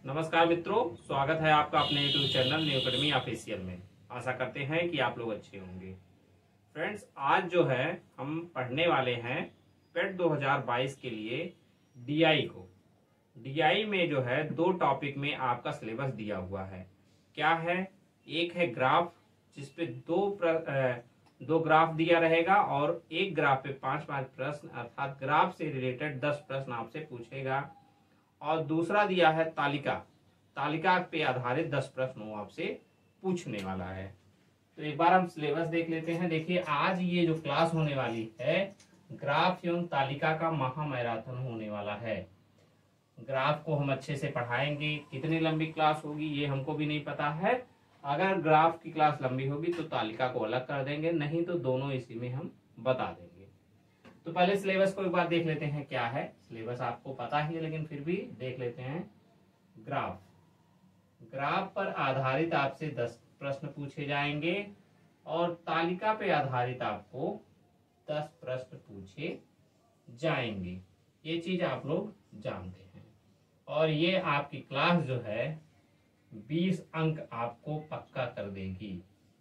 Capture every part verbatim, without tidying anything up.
नमस्कार मित्रों, स्वागत है आपका अपने YouTube channel new academy official में। आशा करते हैं कि आप लोग अच्छे होंगे। फ्रेंड्स, आज जो है हम पढ़ने वाले हैं पेट दो हज़ार बाईस के लिए डीआई को। डीआई में जो है दो टॉपिक में आपका सिलेबस दिया हुआ है। क्या है? एक है ग्राफ, जिसपे दो प्र, दो ग्राफ दिया रहेगा और एक ग्राफ पे पांच पांच प्रश्न अर्थात ग्राफ से रिलेटेड दस प्रश्न आपसे पूछेगा। और दूसरा दिया है तालिका, तालिका पे आधारित दस प्रश्न वो आपसे पूछने वाला है। तो एक बार हम सिलेबस देख लेते हैं। देखिए, आज ये जो क्लास होने वाली है ग्राफ एवं तालिका का महामैराथन होने वाला है। ग्राफ को हम अच्छे से पढ़ाएंगे। कितनी लंबी क्लास होगी ये हमको भी नहीं पता है। अगर ग्राफ की क्लास लंबी होगी तो तालिका को अलग कर देंगे, नहीं तो दोनों इसी में हम बता देंगे। तो पहले सिलेबस को एक बार देख लेते हैं। क्या है सिलेबस आपको पता ही है, लेकिन फिर भी देख लेते हैं। ग्राफ ग्राफ पर आधारित आपसे दस प्रश्न पूछे जाएंगे और तालिका पे आधारित आपको दस प्रश्न पूछे जाएंगे। ये चीज आप लोग जानते हैं। और ये आपकी क्लास जो है बीस अंक आपको पक्का कर देगी।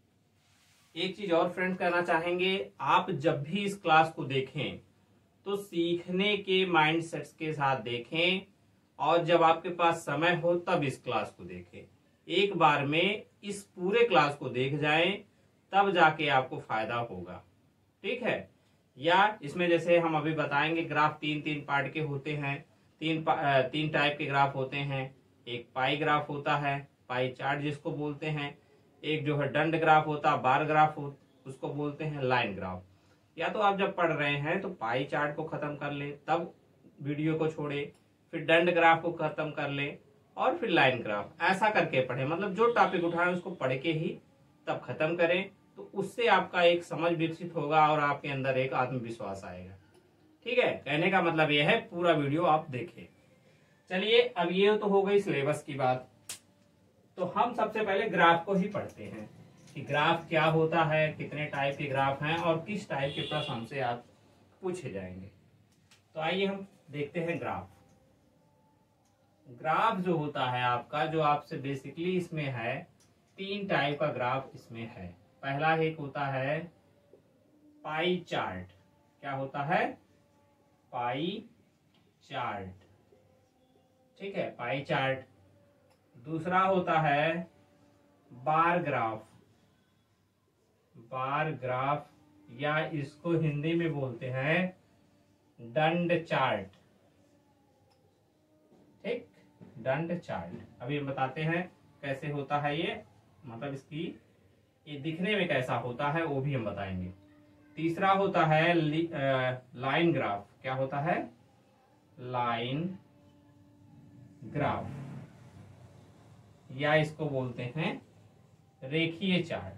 एक चीज और फ्रेंड्स कहना चाहेंगे, आप जब भी इस क्लास को देखें तो सीखने के माइंडसेट्स के साथ देखें, और जब आपके पास समय हो तब इस क्लास को देखें। एक बार में इस पूरे क्लास को देख जाएं, तब जाके आपको फायदा होगा। ठीक है? या इसमें जैसे हम अभी बताएंगे, ग्राफ तीन तीन पार्ट के होते हैं। तीन तीन टाइप के ग्राफ होते हैं। एक पाई ग्राफ होता है, पाई चार्ट जिसको बोलते हैं। एक जो है दंड ग्राफ होता है, बार ग्राफ हो, उसको बोलते हैं लाइन ग्राफ। या तो आप जब पढ़ रहे हैं तो पाई चार्ट को खत्म कर ले, तब वीडियो को छोड़े, फिर दंड ग्राफ को खत्म कर ले और फिर लाइन ग्राफ, ऐसा करके पढ़े। मतलब जो टॉपिक उठाए उसको पढ़ के ही तब खत्म करें, तो उससे आपका एक समझ विकसित होगा और आपके अंदर एक आत्मविश्वास आएगा। ठीक है? कहने का मतलब यह है पूरा वीडियो आप देखें। चलिए, अब ये तो हो गई सिलेबस की बात। तो हम सबसे पहले ग्राफ को ही पढ़ते हैं कि ग्राफ क्या होता है, कितने टाइप के ग्राफ हैं और किस टाइप के प्रश्न हमसे आप पूछे जाएंगे। तो आइए हम देखते हैं ग्राफ। ग्राफ जो होता है आपका, जो आपसे बेसिकली इसमें है, तीन टाइप का ग्राफ इसमें है। पहला एक होता है पाई चार्ट। क्या होता है? Pie chart. ठीक है, पाई चार्ट। दूसरा होता है बार ग्राफ। बार ग्राफ, या इसको हिंदी में बोलते हैं दंड चार्ट। ठीक, दंड चार्ट। अभी हम बताते हैं कैसे होता है ये, मतलब इसकी ये दिखने में कैसा होता है वो भी हम बताएंगे। तीसरा होता है लाइन ग्राफ। क्या होता है? लाइन ग्राफ, या इसको बोलते हैं रेखीय चार्ट।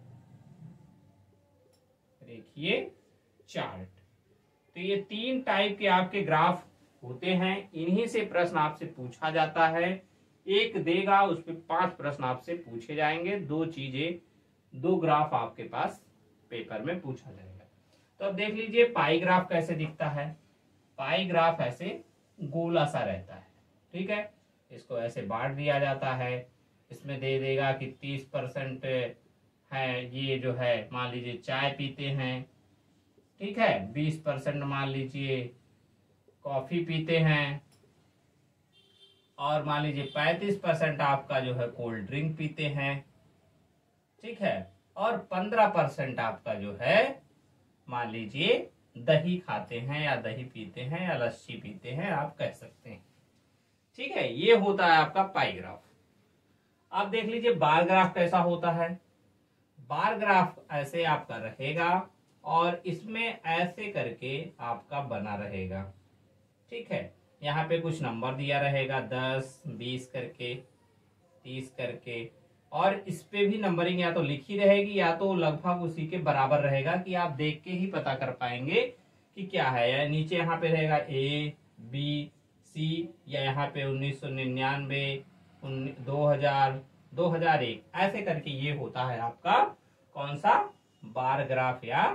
रेखीय चार्ट। तो ये तीन टाइप के आपके ग्राफ होते हैं। इन्हीं से प्रश्न आपसे पूछा जाता है। एक देगा, उस पर पांच प्रश्न आपसे पूछे जाएंगे। दो चीजें, दो ग्राफ आपके पास पेपर में पूछा जाएगा। तो अब देख लीजिए पाई ग्राफ कैसे दिखता है। पाई ग्राफ ऐसे गोला सा रहता है। ठीक है? इसको ऐसे बांट दिया जाता है। इसमें दे देगा कि तीस परसेंट है, ये जो है मान लीजिए चाय पीते हैं। ठीक है? बीस परसेंट मान लीजिए कॉफी पीते हैं, और मान लीजिए पैंतीस परसेंट आपका जो है कोल्ड ड्रिंक पीते हैं। ठीक है? और पंद्रह परसेंट आपका जो है मान लीजिए दही खाते हैं, या दही पीते हैं, या लस्सी पीते हैं, आप कह सकते हैं। ठीक है? ये होता है आपका पाई ग्राफ। अब देख लीजिए बार ग्राफ कैसा होता है। बार ग्राफ ऐसे आपका रहेगा और इसमें ऐसे करके आपका बना रहेगा। ठीक है? यहाँ पे कुछ नंबर दिया रहेगा, दस बीस करके, तीस करके, और इस पे भी नंबरिंग या तो लिखी रहेगी या तो लगभग उसी के बराबर रहेगा कि आप देख के ही पता कर पाएंगे कि क्या है। या नीचे यहाँ पे रहेगा ए बी सी, या यहाँ पे उन्नीस सौ निन्यानवे, दो हजार, दो हजार एक, ऐसे करके ये होता है आपका कौन सा? बार ग्राफ या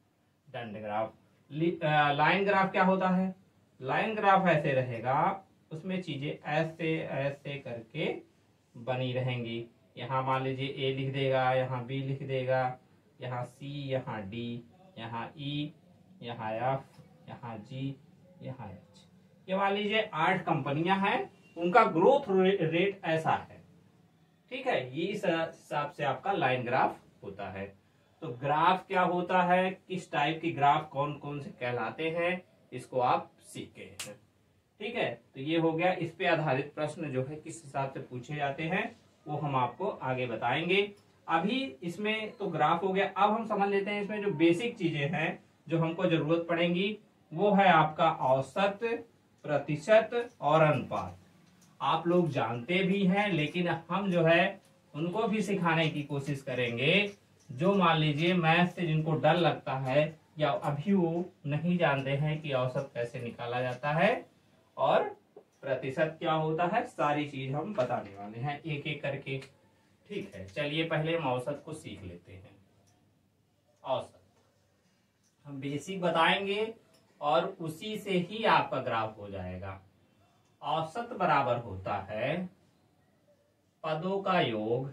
दंड ग्राफ। लाइन ग्राफ क्या होता है? लाइन ग्राफ ऐसे रहेगा, उसमें चीजें ऐसे ऐसे करके बनी रहेंगी। यहाँ मान लीजिए ए लिख देगा, यहाँ बी लिख देगा, यहाँ सी, यहाँ डी, यहाँ ई, यहाँ एफ, यहाँ जी, यहाँ एच। ये मान लीजिए आठ कंपनियां हैं, उनका ग्रोथ रेट ऐसा है। ठीक है, ये इस हिसाब से आपका लाइन ग्राफ होता है। तो ग्राफ क्या होता है, किस टाइप की ग्राफ कौन कौन से कहलाते हैं, इसको आप सीख गए हैं। ठीक है, तो ये हो गया। इस पे आधारित प्रश्न जो है किस हिसाब से पूछे जाते हैं वो हम आपको आगे बताएंगे। अभी इसमें तो ग्राफ हो गया, अब हम समझ लेते हैं इसमें जो बेसिक चीजें हैं जो हमको जरूरत पड़ेंगी, वो है आपका औसत, प्रतिशत और अनुपात। आप लोग जानते भी हैं, लेकिन हम जो है उनको भी सिखाने की कोशिश करेंगे। जो मान लीजिए मैथ से जिनको डर लगता है या अभी वो नहीं जानते हैं कि औसत कैसे निकाला जाता है और प्रतिशत क्या होता है, सारी चीज हम बताने वाले हैं एक एक करके। ठीक है, चलिए पहले हम औसत को सीख लेते हैं। औसत हम बेसिक बताएंगे और उसी से ही आपका ग्राफ हो जाएगा। औसत बराबर होता है पदों का योग,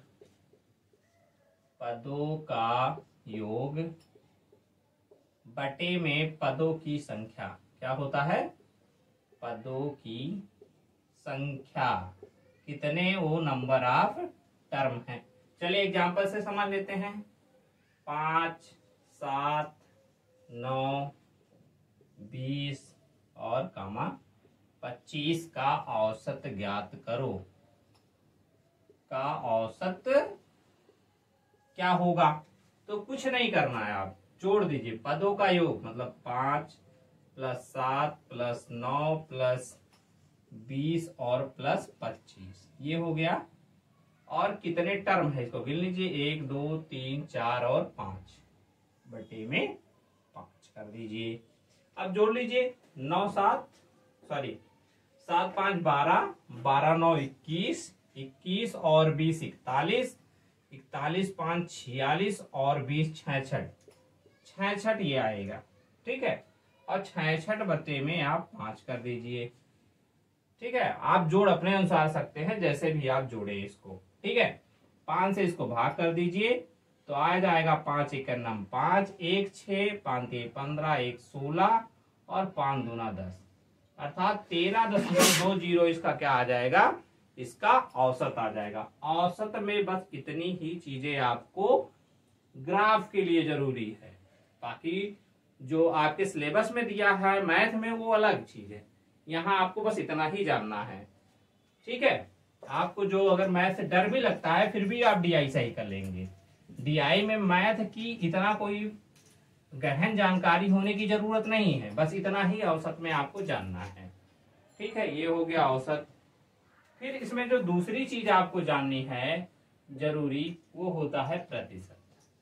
पदों का योग बटे में पदों की संख्या। क्या होता है, पदों की संख्या, कितने वो नंबर ऑफ टर्म है। चलिए एग्जांपल से समझ लेते हैं। पांच, सात, नौ, बीस और कामा पच्चीस का औसत ज्ञात करो। का औसत क्या होगा, तो कुछ नहीं करना है, आप जोड़ दीजिए पदों का योग, मतलब पांच प्लस सात प्लस नौ प्लस बीस और प्लस पच्चीस, ये हो गया। और कितने टर्म है इसको गिन लीजिए, एक दो तीन चार और पांच, बटे में पांच कर दीजिए। अब जोड़ लीजिए, नौ सात सॉरी सात पांच बारह, बारह नौ इक्कीस, इक्कीस और बीस इकतालीस, इकतालीस पांच छियालीस और बीस छठ, छठ ये आएगा। ठीक है, और छठ बटे में आप पांच कर दीजिए। ठीक है, आप जोड़ अपने अनुसार सकते हैं, जैसे भी आप जोड़े इसको। ठीक है, पांच से इसको भाग कर दीजिए तो आ जाएगा पांच एक नम पांच, एक छह, पांच एक पंद्रह, एक सोलह और पांच दूना दस, अर्थात तेरह दशमलव दो जीरो इसका क्या आ जाएगा, इसका औसत आ जाएगा। औसत में बस इतनी ही चीजें आपको ग्राफ के लिए जरूरी है, बाकी जो आपके सिलेबस में दिया है मैथ में वो अलग चीज है। यहाँ आपको बस इतना ही जानना है। ठीक है, आपको जो अगर मैथ से डर भी लगता है फिर भी आप डीआई सही कर लेंगे। डीआई में मैथ की इतना कोई गहन जानकारी होने की जरूरत नहीं है, बस इतना ही औसत में आपको जानना है। ठीक है, ये हो गया औसत। फिर इसमें जो दूसरी चीज आपको जाननी है जरूरी, वो होता है प्रतिशत।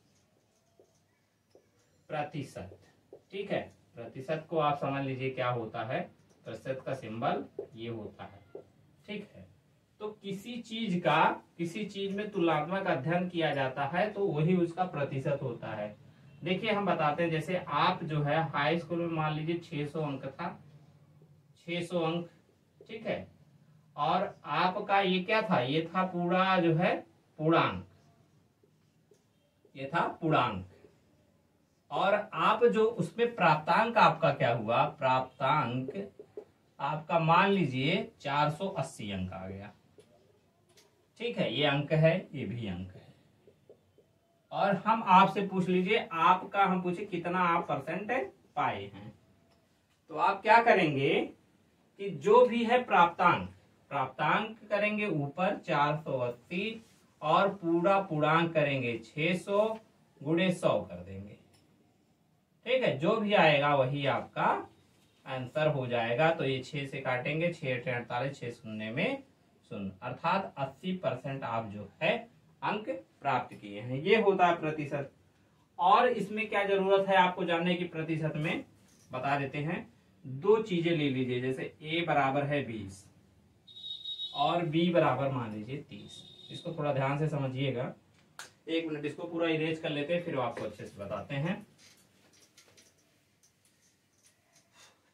प्रतिशत, ठीक है, प्रतिशत को आप समझ लीजिए क्या होता है। प्रतिशत का सिंबल ये होता है। ठीक है, तो किसी चीज का किसी चीज में तुलनात्मक अध्ययन किया जाता है तो वही उसका प्रतिशत होता है। देखिए हम बताते हैं, जैसे आप जो है हाई स्कूल में मान लीजिए छह सौ अंक था, छह सौ अंक। ठीक है, और आपका ये क्या था, ये था पूरा जो है पूर्णांक, ये था पूर्णांक। और आप जो उसमें प्राप्तांक आपका क्या हुआ, प्राप्तांक आपका मान लीजिए चार सौ अस्सी अंक आ गया। ठीक है, ये अंक है, ये भी अंक है। और हम आपसे पूछ लीजिए, आपका हम पूछे कितना आप परसेंट पाए हैं, तो आप क्या करेंगे कि जो भी है प्राप्तांक, प्राप्तांक करेंगे ऊपर चार सौ अस्सी और पूरा पूर्णांक करेंगे छह सौ गुणे सौ कर देंगे। ठीक है, जो भी आएगा वही आपका आंसर हो जाएगा। तो ये छह से काटेंगे, छह अड़तालीस, छह शून्य में शून्य, अर्थात अस्सी परसेंट आप जो है अंक प्राप्त किए हैं। ये होता है प्रतिशत। और इसमें क्या जरूरत है आपको जानने की, प्रतिशत में बता देते हैं। दो चीजें ले लीजिए, जैसे a बराबर है बीस और b बराबर मान लीजिए तीस। इसको थोड़ा ध्यान से समझिएगा। एक मिनट, इसको पूरा इरेज कर लेते हैं, फिर आपको अच्छे से बताते हैं।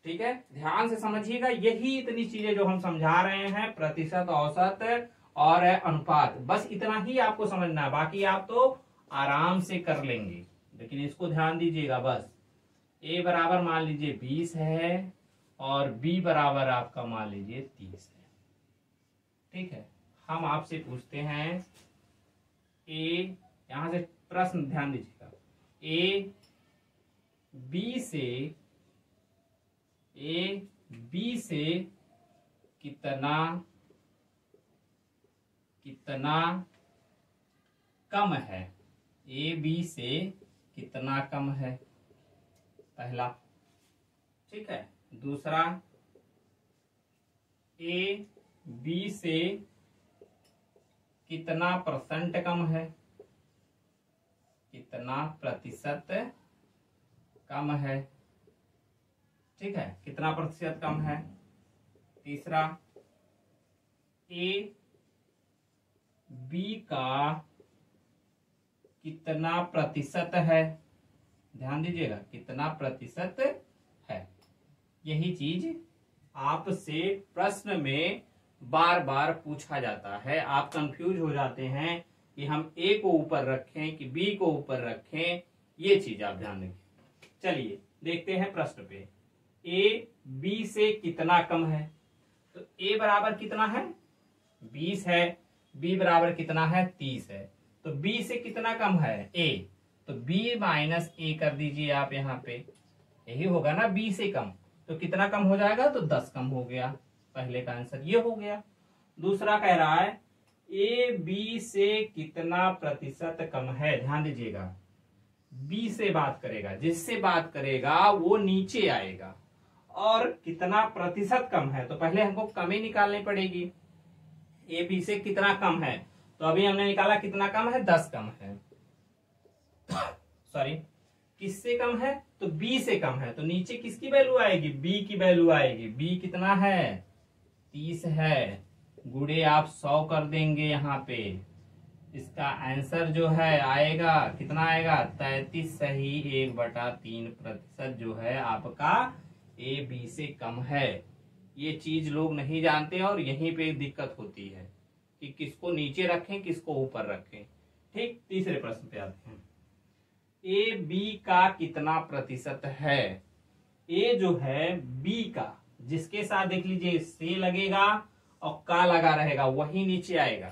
ठीक है, ध्यान से समझिएगा। यही इतनी चीजें जो हम समझा रहे हैं, प्रतिशत, औसत और अनुपात, बस इतना ही आपको समझना है, बाकी आप तो आराम से कर लेंगे। लेकिन इसको ध्यान दीजिएगा बस। ए बराबर मान लीजिए बीस है और बी बराबर आपका मान लीजिए तीस है। ठीक है, हम आपसे पूछते हैं ए, यहां से प्रश्न ध्यान दीजिएगा, ए बी से ए बी से कितना कितना कम है, ए बी से कितना कम है, पहला। ठीक है, दूसरा ए बी से कितना परसेंट कम है, कितना प्रतिशत कम है। ठीक है, कितना प्रतिशत कम है। तीसरा ए बी का कितना प्रतिशत है, ध्यान दीजिएगा कितना प्रतिशत है। यही चीज आपसे प्रश्न में बार बार पूछा जाता है। आप कंफ्यूज हो जाते हैं कि हम ए को ऊपर रखें कि बी को ऊपर रखें, ये चीज आप ध्यान रखें। चलिए देखते हैं प्रश्न पे। ए बी से कितना कम है, तो ए बराबर कितना है, बीस है, बी बराबर कितना है, तीस है, तो बी से कितना कम है, ए, तो बी माइनस ए कर दीजिए आप यहाँ पे, यही होगा ना, बी से कम, तो कितना कम हो जाएगा, तो दस कम हो गया। पहले का आंसर ये हो गया। दूसरा कह रहा है ए बी से कितना प्रतिशत कम है, ध्यान दीजिएगा, बी से बात करेगा, जिससे बात करेगा वो नीचे आएगा, और कितना प्रतिशत कम है, तो पहले हमको कमी निकालनी पड़ेगी। ए बी से कितना कम है, तो अभी हमने निकाला कितना कम है, दस कम है, सॉरी किससे कम है, तो बी से कम है, तो नीचे किसकी वैल्यू आएगी, बी की वैल्यू आएगी। बी कितना है, तीस है, गुड़े आप सौ कर देंगे यहाँ पे, इसका आंसर जो है आएगा कितना आएगा, तैतीस सही एक बटा तीन प्रतिशत जो है आपका ए बी से कम है। ये चीज लोग नहीं जानते और यहीं पे दिक्कत होती है कि किसको नीचे रखें किसको ऊपर रखें। ठीक, तीसरे प्रश्न पे आते हैं। ए बी का कितना प्रतिशत है, ए जो है बी का, जिसके साथ देख लीजिए से लगेगा और का लगा रहेगा वही नीचे आएगा।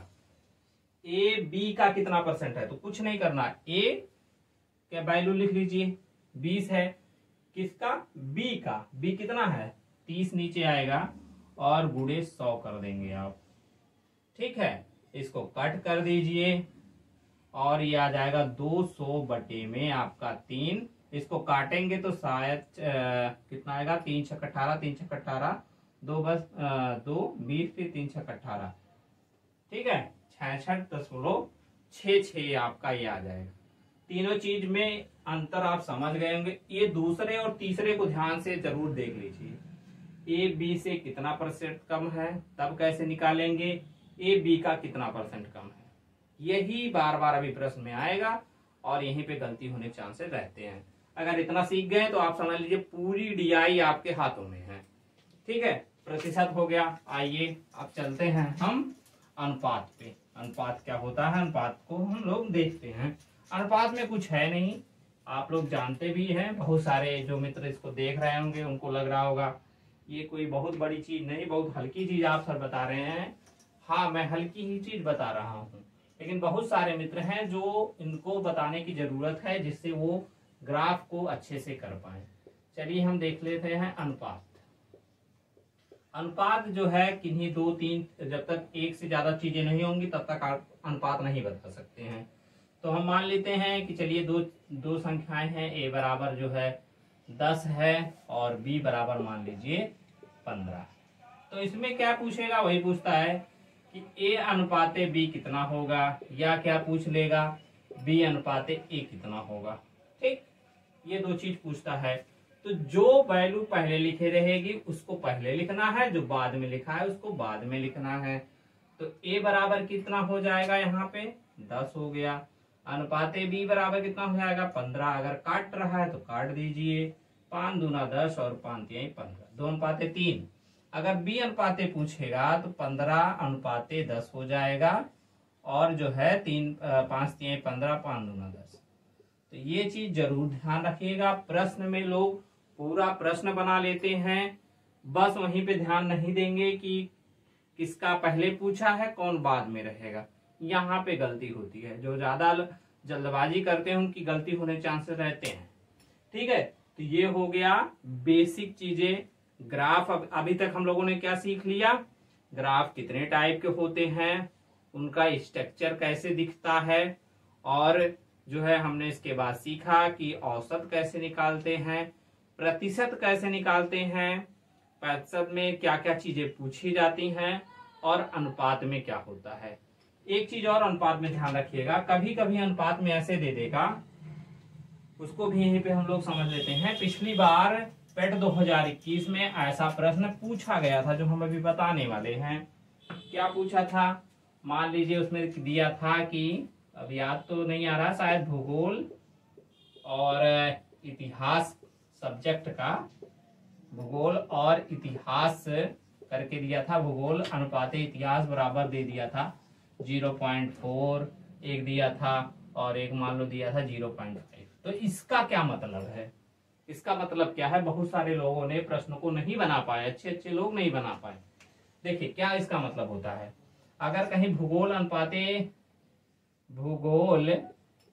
ए बी का कितना परसेंट है, तो कुछ नहीं करना, ए क्या वैल्यू लिख लीजिए, बीस है, किसका, बी का, बी कितना है, तीस नीचे आएगा और गुड़े सौ कर देंगे आप। ठीक है, इसको कट कर दीजिए और ये आ जाएगा दो सौ बटे में आपका तीन। इसको काटेंगे तो शायद कितना आएगा, तीन छक अठारह, तीन छक अठारह, दो बस आ, दो बीस, फिर तीन छक अठारह। ठीक है, छठ दशमलव छ छ आपका ये आ जाएगा। तीनों चीज में अंतर आप समझ गए होंगे। ये दूसरे और तीसरे को ध्यान से जरूर देख लीजिए। ए बी से कितना परसेंट कम है, तब कैसे निकालेंगे, ए बी का कितना परसेंट कम है, यही बार बार अभी प्रश्न में आएगा और यहीं पे गलती होने के चांसेस रहते हैं। अगर इतना सीख गए तो आप समझ लीजिए पूरी डीआई आपके हाथों में है। ठीक है, प्रतिशत हो गया। आइए अब चलते हैं हम अनुपात पे। अनुपात क्या होता है, अनुपात को हम लोग देखते हैं। अनुपात में कुछ है नहीं, आप लोग जानते भी हैं, बहुत सारे जो मित्र इसको देख रहे होंगे उनको लग रहा होगा ये कोई बहुत बड़ी चीज नहीं, बहुत हल्की चीज आप सर बता रहे हैं। हाँ, मैं हल्की ही चीज बता रहा हूँ, लेकिन बहुत सारे मित्र हैं जो इनको बताने की जरूरत है जिससे वो ग्राफ को अच्छे से कर पाए। चलिए हम देख लेते हैं अनुपात। अनुपात जो है किन्हीं दो तीन, जब तक एक से ज्यादा चीजें नहीं होंगी तब तक आप अनुपात नहीं बता सकते हैं। तो हम मान लेते हैं कि चलिए दो दो संख्याएं हैं, ए बराबर जो है दस है और बी बराबर मान लीजिए पंद्रह। तो इसमें क्या पूछेगा, वही पूछता है कि ए अनुपाते बी कितना होगा, या क्या पूछ लेगा, बी अनुपाते ए कितना होगा। ठीक, ये दो चीज पूछता है। तो जो वैल्यू पहले लिखे रहेगी उसको पहले लिखना है, जो बाद में लिखा है उसको बाद में लिखना है। तो ए बराबर कितना हो जाएगा, यहाँ पे दस हो गया, अनुपाते बी बराबर कितना हो जाएगा, पंद्रह। अगर काट रहा है तो काट दीजिए, पांच दूना दस और पांच तिहाई पंद्रह। दो अनुपाते तीन। अगर बी अनुपाते पूछेगा तो पंद्रह अनुपाते दस हो जाएगा, और जो है तीन पांच तीन पंद्रह, पांच दूना दस। तो ये चीज जरूर ध्यान रखिएगा। प्रश्न में लोग पूरा प्रश्न बना लेते हैं, बस वहीं पे ध्यान नहीं देंगे कि किसका पहले पूछा है, कौन बाद में रहेगा। यहाँ पे गलती होती है, जो ज्यादा जल्दबाजी करते हैं उनकी गलती होने चांसेस रहते हैं। ठीक है, तो ये हो गया बेसिक चीजें। ग्राफ अब अभी तक हम लोगों ने क्या सीख लिया, ग्राफ कितने टाइप के होते हैं, उनका स्ट्रक्चर कैसे दिखता है, और जो है हमने इसके बाद सीखा कि औसत कैसे निकालते हैं, प्रतिशत कैसे निकालते हैं, प्रतिशत में क्या क्या चीजें पूछी जाती हैं, और अनुपात में क्या होता है। एक चीज और अनुपात में ध्यान रखिएगा, कभी कभी अनुपात में ऐसे दे देगा, उसको भी यहीं पे हम लोग समझ लेते हैं। पिछली बार पेट दो हज़ार इक्कीस में ऐसा प्रश्न पूछा गया था जो हम अभी बताने वाले हैं। क्या पूछा था, मान लीजिए उसमें दिया था कि, अब याद तो नहीं आ रहा, शायद भूगोल और इतिहास सब्जेक्ट का, भूगोल और इतिहास करके दिया था। भूगोल अनुपाते इतिहास बराबर दे दिया था ज़ीरो पॉइंट फोर, एक दिया था, और एक मान लो दिया था ज़ीरो पॉइंट फाइव। तो इसका क्या मतलब है, इसका मतलब क्या है, बहुत सारे लोगों ने प्रश्न को नहीं बना पाए, अच्छे अच्छे लोग नहीं बना पाए। देखिए क्या इसका मतलब होता है, अगर कहीं भूगोल अनुपाते भूगोल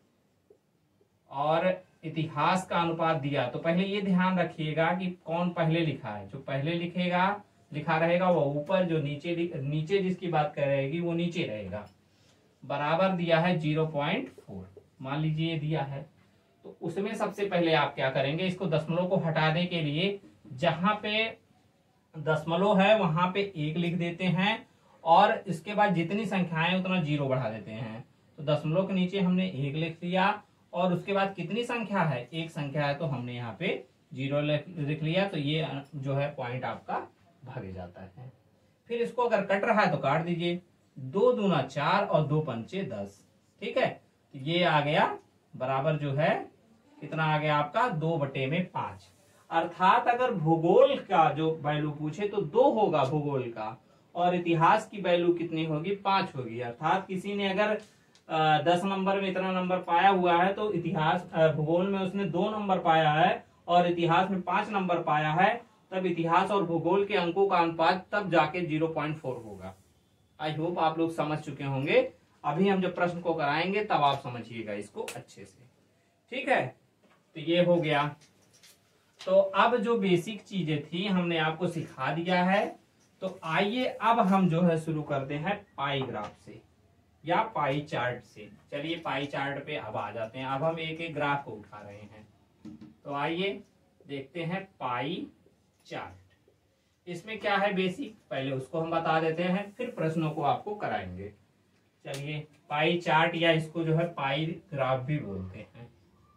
और इतिहास का अनुपात दिया, तो पहले ये ध्यान रखिएगा कि कौन पहले लिखा है। जो पहले लिखेगा लिखा रहेगा वो ऊपर, जो नीचे नीचे जिसकी बात कर रहेगी वो नीचे रहेगा। बराबर दिया है ज़ीरो पॉइंट फोर, मान लीजिए ये दिया है, तो उसमें सबसे पहले आप क्या करेंगे, इसको दशमलव को हटाने के लिए जहां पे दशमलव है वहां पे एक लिख देते हैं, और इसके बाद जितनी संख्याएं उतना जीरो बढ़ा देते हैं। तो दशमलव के नीचे हमने एक लिख दिया, और उसके बाद कितनी संख्या है, एक संख्या है, तो हमने यहाँ पे जीरो लिख लिया। तो ये जो है पॉइंट आपका भाग जाता है। फिर इसको अगर कट रहा है तो काट दीजिए, दो दूना चार और दो पंचे दस। ठीक है, तो ये आ गया बराबर जो है कितना आ गया आपका, दो बटे में पांच। अर्थात अगर भूगोल का जो वैल्यू पूछे तो दो होगा भूगोल का, और इतिहास की वैल्यू कितनी होगी, पांच होगी। अर्थात किसी ने अगर आ, दस नंबर में इतना नंबर पाया हुआ है तो इतिहास भूगोल में उसने दो नंबर पाया है, और इतिहास में पांच नंबर पाया है, तब इतिहास और भूगोल के अंकों का अनुपात तब जाके ज़ीरो पॉइंट फोर होगा। आई होप आप लोग समझ चुके होंगे। अभी हम जब प्रश्न को कराएंगे तब आप समझिएगा इसको अच्छे से। ठीक है, तो ये हो गया। तो अब जो बेसिक चीजें थी हमने आपको सिखा दिया है। तो आइए अब हम जो है शुरू करते हैं पाई ग्राफ से या पाई चार्ट से। चलिए पाई चार्ट पे अब आ जाते हैं। अब हम एक एक ग्राफ को उठा रहे हैं, तो आइए देखते हैं पाई चार्ट। इसमें क्या है बेसिक, पहले उसको हम बता देते हैं, फिर प्रश्नों को आपको कराएंगे। चलिए पाई चार्ट, या इसको जो है पाई ग्राफ भी बोलते हैं,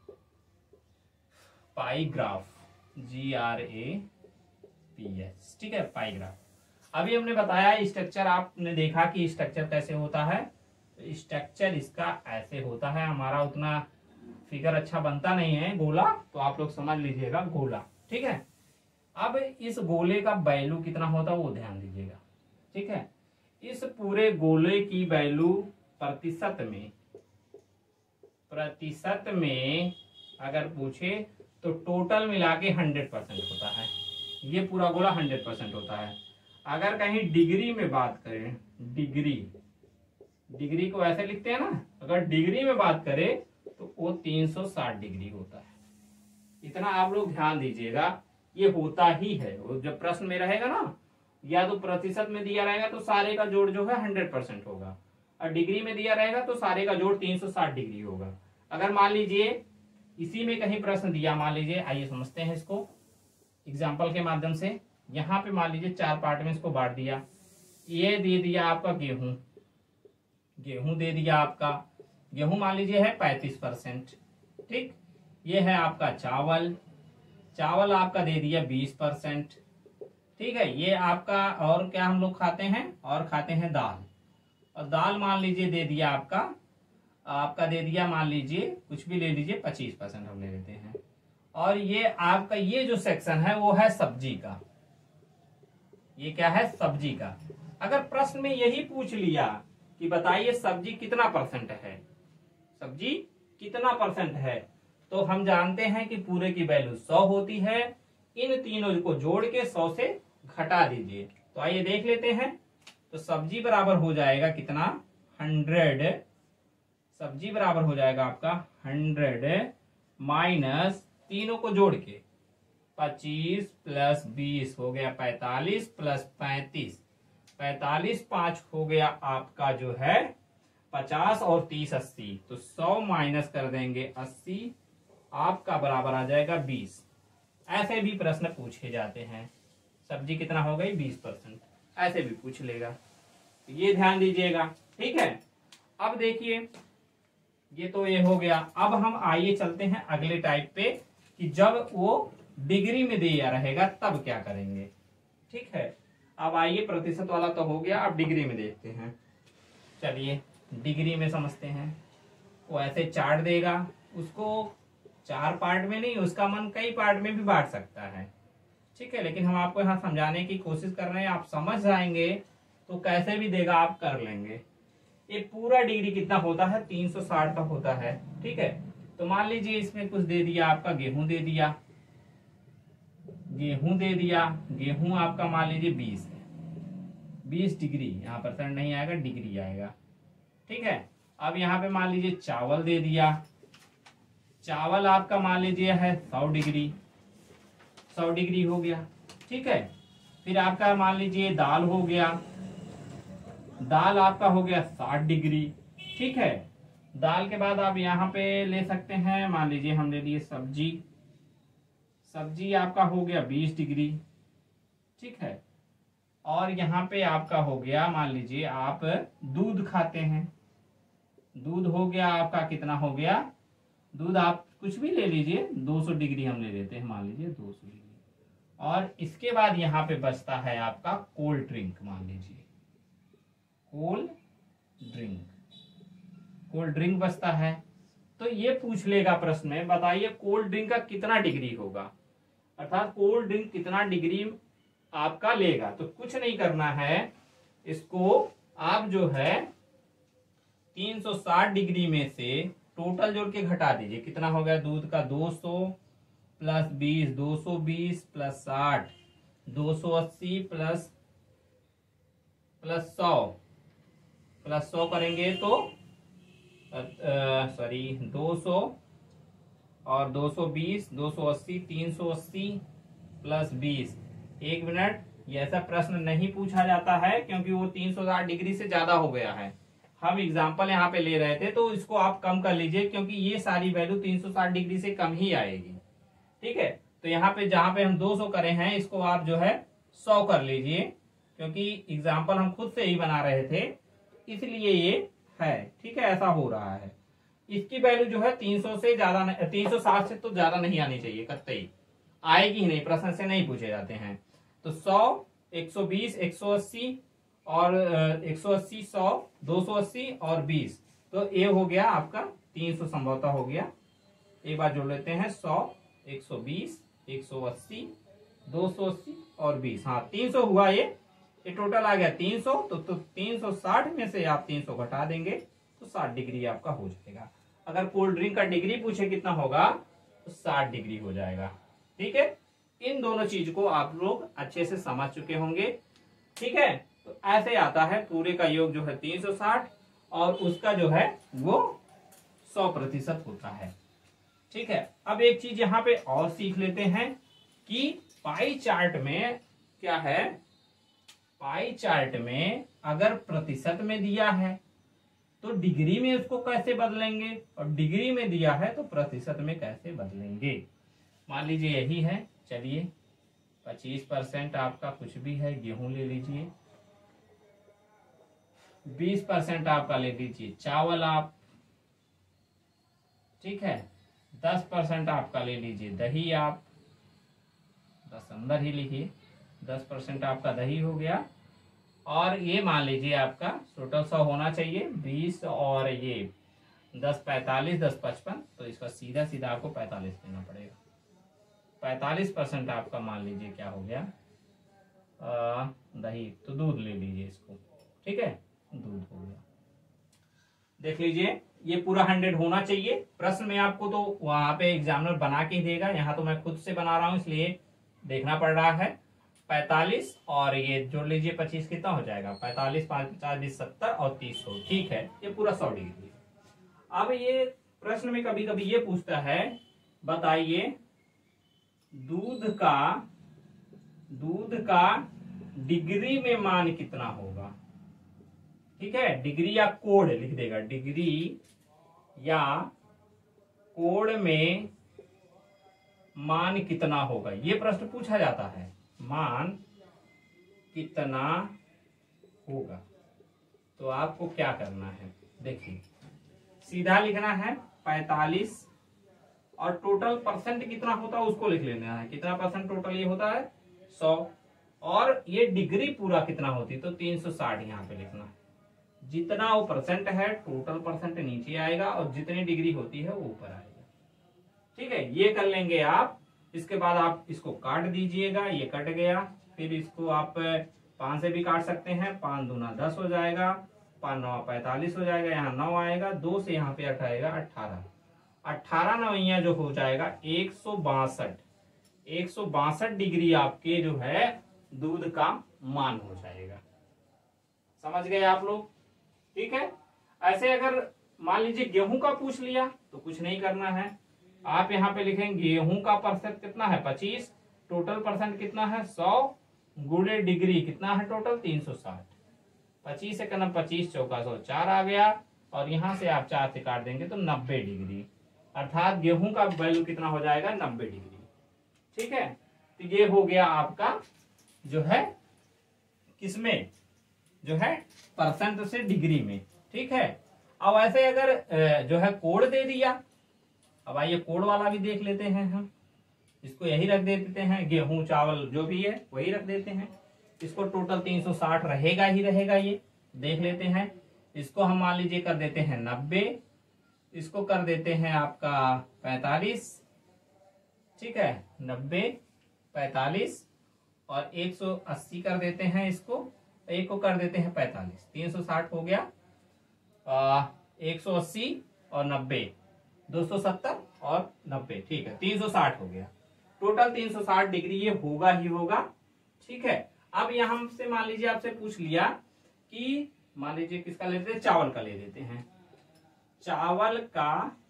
pie graph, G R A P S. ठीक है, पाई ग्राफ। अभी हमने बताया स्ट्रक्चर, आपने देखा कि स्ट्रक्चर कैसे होता है। तो स्ट्रक्चर इसका ऐसे होता है, हमारा उतना फिगर अच्छा बनता नहीं है, गोला, तो आप लोग समझ लीजिएगा गोला। ठीक है, अब इस गोले का वैल्यू कितना होता है वो ध्यान दीजिएगा। ठीक है, इस पूरे गोले की वैल्यू प्रतिशत में प्रतिशत में अगर पूछे तो टोटल मिला के हंड्रेड परसेंट होता है। ये पूरा गोला हंड्रेड परसेंट होता है। अगर कहीं डिग्री में बात करें, डिग्री डिग्री को ऐसे लिखते हैं ना, अगर डिग्री में बात करें तो वो तीन सौ साठ डिग्री होता है। इतना आप लोग ध्यान दीजिएगा, ये होता ही है। जब प्रश्न में रहेगा ना, या तो प्रतिशत में दिया रहेगा तो सारे का जोड़ जो है हंड्रेड परसेंट होगा, और डिग्री में दिया रहेगा तो सारे का जोड़ तीन सौ साठ डिग्री होगा। अगर मान लीजिए इसी में कहीं प्रश्न दिया, मान लीजिए, आइए समझते हैं इसको एग्जाम्पल के माध्यम से। यहाँ पे मान लीजिए चार पार्ट में इसको बांट दिया। ये दे दिया आपका गेहूं, गेहूं दे दिया आपका, गेहूं मान लीजिए है पैंतीस परसेंट। ठीक, ये है आपका चावल, चावल आपका दे दिया बीस परसेंट। ठीक है, ये आपका, और क्या हम लोग खाते हैं, और खाते हैं दाल, और दाल मान लीजिए दे दिया आपका आपका दे दिया मान लीजिए कुछ भी ले लीजिए पच्चीस परसेंट हम ले लेते हैं। और ये आपका ये जो सेक्शन है वो है सब्जी का। ये क्या है, सब्जी का। अगर प्रश्न में यही पूछ लिया कि बताइए सब्जी कितना परसेंट है, सब्जी कितना परसेंट है, तो हम जानते हैं कि पूरे की वैल्यू सौ होती है। इन तीनों को जोड़ के सौ से घटा दीजिए। तो आइए देख लेते हैं। तो सब्जी बराबर हो जाएगा कितना, हंड्रेड। सब्जी बराबर हो जाएगा आपका हंड्रेड माइनस तीनों को जोड़ के पच्चीस प्लस बीस हो गया पैतालीस प्लस पैंतीस, पैतालीस पांच हो गया आपका जो है पचास और तीस अस्सी, तो सौ माइनस कर देंगे अस्सी, आपका बराबर आ जाएगा बीस। ऐसे भी प्रश्न पूछे जाते हैं। सब्जी कितना हो गई, बीस परसेंट, ऐसे भी पूछ लेगा। ये ध्यान दीजिएगा, ठीक है। अब देखिए ये तो ये हो गया। अब हम आइए चलते हैं अगले टाइप पे कि जब वो डिग्री में दिया रहेगा तब क्या करेंगे, ठीक है। अब आइए प्रतिशत वाला तो हो गया, अब डिग्री में देखते हैं। चलिए डिग्री में समझते हैं। वो ऐसे चार्ट देगा, उसको चार पार्ट में नहीं, उसका मन कई पार्ट में भी बांट सकता है, ठीक है। लेकिन हम आपको यहाँ समझाने की कोशिश कर रहे हैं, आप समझ जाएंगे तो कैसे भी देगा आप कर लेंगे। ये पूरा डिग्री कितना होता है, तीन सौ साठ का होता है, ठीक है। तो मान लीजिए इसमें कुछ दे दिया, आपका गेहूं दे दिया, गेहूं दे दिया, गेहूं आपका मान लीजिए बीस है, बीस डिग्री, यहाँ परसेंट नहीं आएगा, डिग्री आएगा, ठीक है। अब यहाँ पे मान लीजिए चावल दे दिया, चावल आपका मान लीजिए है सौ डिग्री, सौ डिग्री हो गया, ठीक है। फिर आपका मान लीजिए दाल हो गया, दाल आपका हो गया साठ डिग्री, ठीक है। दाल के बाद आप यहाँ पे ले सकते हैं, मान लीजिए हम ले लिए सब्जी, सब्जी आपका हो गया बीस डिग्री, ठीक है। और यहाँ पे आपका हो गया, मान लीजिए आप दूध खाते हैं, दूध हो गया आपका कितना हो गया, दूध आप कुछ भी ले लीजिए, दो सौ डिग्री हम ले लेते हैं, मान लीजिए दो सौ डिग्री। और इसके बाद यहाँ पे बचता है आपका कोल्ड ड्रिंक, मान लीजिए कोल्ड ड्रिंक, कोल्ड ड्रिंक बचता है। तो ये पूछ लेगा प्रश्न में, बताइए कोल्ड ड्रिंक का कितना डिग्री होगा, अर्थात कोल्ड ड्रिंक कितना डिग्री आपका लेगा। तो कुछ नहीं करना है, इसको आप जो है तीन सौ साठ डिग्री में से टोटल जोड़ के घटा दीजिए। कितना हो गया, दूध का दो सौ प्लस बीस, दो सौ बीस प्लस साठ, दो सौ अस्सी प्लस प्लस सौ, प्लस सौ करेंगे तो सॉरी दो सौ और दो सौ बीस, दो सौ अस्सी, तीन सौ अस्सी प्लस बीस। एक मिनट, ये ऐसा प्रश्न नहीं पूछा जाता है क्योंकि वो तीन सौ साठ डिग्री से ज्यादा हो गया है। हम एग्जाम्पल यहाँ पे ले रहे थे, तो इसको आप कम कर लीजिए क्योंकि ये सारी वैल्यू तीन सौ साठ डिग्री से कम ही आएगी, ठीक है। तो यहाँ पे जहां पे हम दो सौ करे हैं, इसको आप जो है सौ कर लीजिए, क्योंकि एग्जाम्पल हम खुद से ही बना रहे थे, इसलिए ये है, ठीक है। ऐसा हो रहा है। इसकी वैल्यू जो है तीन सौ से ज्यादा, तीन सौ साठ से तो ज्यादा नहीं आनी चाहिए, कतई आएगी ही नहीं, प्रश्न से नहीं पूछे जाते हैं। तो सौ, एक सौ बीस, एक सौ अस्सी और एक सौ अस्सी, सौ, दो सौ अस्सी और बीस, तो ये हो गया आपका तीन सौ संभवतः हो गया। एक बार जोड़ लेते हैं, सौ, एक सौ बीस, एक सौ अस्सी, दो सौ अस्सी और बीस, हाँ तीन सौ हुआ। ये ये टोटल आ गया तीन सौ। तो, तो तीन सौ साठ में से आप तीन सौ घटा देंगे तो साठ डिग्री आपका हो जाएगा। अगर कोल्ड ड्रिंक का डिग्री पूछे कितना होगा तो साठ डिग्री हो जाएगा, ठीक है। इन दोनों चीज को आप लोग अच्छे से समझ चुके होंगे, ठीक है। तो ऐसे आता है, पूरे का योग जो है तीन सौ साठ और उसका जो है वो सौ प्रतिशत होता है, ठीक है। अब एक चीज यहाँ पे और सीख लेते हैं कि पाई चार्ट में क्या है, पाई चार्ट में अगर प्रतिशत में दिया है तो डिग्री में उसको कैसे बदलेंगे, और डिग्री में दिया है तो प्रतिशत में कैसे बदलेंगे। मान लीजिए यही है, चलिए पच्चीस परसेंट आपका कुछ भी है, गेहूं ले लीजिए, बीस परसेंट आपका ले लीजिए चावल आप, ठीक है, दस परसेंट आपका ले लीजिए दही आप, दस अंदर ही लिखिए, दस परसेंट आपका दही हो गया। और ये मान लीजिए आपका टोटल सौ होना चाहिए, बीस और ये दस पैंतालीस, दस पचपन, तो इसका सीधा सीधा आपको पैंतालीस लेना पड़ेगा। पैंतालीस परसेंट आपका मान लीजिए क्या हो गया, आ, दही, तो दूध ले लीजिए इसको, ठीक है, दूध हो गया। देख लीजिए ये पूरा हंड्रेड होना चाहिए। प्रश्न में आपको तो वहां पे एग्जामिनर बना के ही देगा, यहाँ तो मैं खुद से बना रहा हूं इसलिए देखना पड़ रहा है। पैंतालीस और ये जोड़ लीजिए पच्चीस, कितना हो जाएगा, पैंतालीस पांच पचास बीस सत्तर और तीस सौ, ठीक है, ये पूरा सौ डिग्री। अब ये प्रश्न में कभी कभी ये पूछता है, बताइए दूध का दूध का डिग्री में मान कितना होगा, ठीक है, डिग्री या कोड लिख देगा, डिग्री या कोड में मान कितना होगा, ये प्रश्न पूछा जाता है, मान कितना होगा। तो आपको क्या करना है, देखिए सीधा लिखना है पैंतालीस और टोटल परसेंट कितना होता है उसको लिख लेना है, कितना परसेंट टोटल ये होता है सौ, और ये डिग्री पूरा कितना होती है तो तीन सौ साठ यहाँ पे लिखना है। जितना वो परसेंट है टोटल परसेंट नीचे आएगा और जितनी डिग्री होती है वो ऊपर आएगा, ठीक है, ये कर लेंगे आप। इसके बाद आप इसको काट दीजिएगा, ये कट गया, फिर इसको आप पांच से भी काट सकते हैं, पांच दूना दस हो जाएगा, पांच नौ पैंतालीस हो जाएगा, यहाँ नौ आएगा, दो से यहाँ पे आठ आएगा अट्ठारह, अट्ठारह नवैया जो हो जाएगा एक सौ बासठ, एक सौ बासठ डिग्री आपके जो है दूध का मान हो जाएगा। समझ गए आप लोग, ठीक है। ऐसे अगर मान लीजिए गेहूं का पूछ लिया तो कुछ नहीं करना है, आप यहाँ पे लिखेंगे गेहूं का परसेंट कितना है पच्चीस, टोटल परसेंट कितना है सौ, गुणे डिग्री कितना है टोटल तीन सौ साठ, पच्चीस से करना पच्चीस चौका सौ, चार आ गया, और यहाँ से आप चार से काट देंगे तो नब्बे डिग्री, अर्थात गेहूं का वैल्यू कितना हो जाएगा नब्बे डिग्री, ठीक है। तो ये हो गया आपका जो है किसमें, जो है परसेंट से डिग्री में, ठीक है। अब ऐसे अगर जो है कोड दे दिया, अब आइए कोड वाला भी देख लेते हैं हम, इसको यही रख देते हैं, गेहूं चावल जो भी है वही रख देते हैं, इसको टोटल तीन सौ साठ रहेगा ही रहेगा, ये देख लेते हैं। इसको हम मान लीजिए कर देते हैं नब्बे, इसको कर देते हैं आपका पैंतालीस, ठीक है, नब्बे पैंतालीस और एक सौ अस्सी कर देते हैं, इसको एक को कर देते हैं पैंतालीस, तीन सौ साठ हो गया, आ, एक सौ अस्सी और नब्बे, दो सौ सत्तर और नब्बे, ठीक है, तीन सौ साठ हो गया, टोटल तीन सौ साठ डिग्री ये होगा ही होगा, ठीक है। अब यहाँ हमसे मान लीजिए आपसे पूछ लिया कि मान लीजिए किसका ले लेते हैं, चावल का ले लेते हैं, चावल का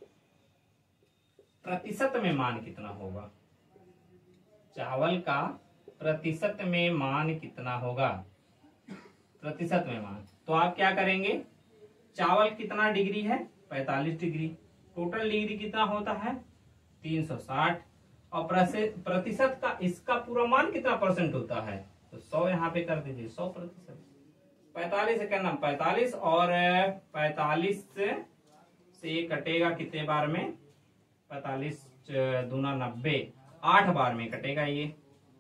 प्रतिशत में मान कितना होगा, चावल का प्रतिशत में मान कितना होगा, प्रतिशत में मान, तो आप क्या करेंगे, चावल कितना डिग्री है पैंतालीस डिग्री, टोटल डिग्री कितना होता है तीन सौ साठ, और प्रतिशत का इसका पूरा मान कितना परसेंट होता है तो सौ, यहाँ पे कर दीजिए सौ प्रतिशत, पैंतालीस से करना पैंतालीस और पैंतालीस से कटेगा कितने बार में, पैंतालीस दूना नब्बे, आठ बार में कटेगा, ये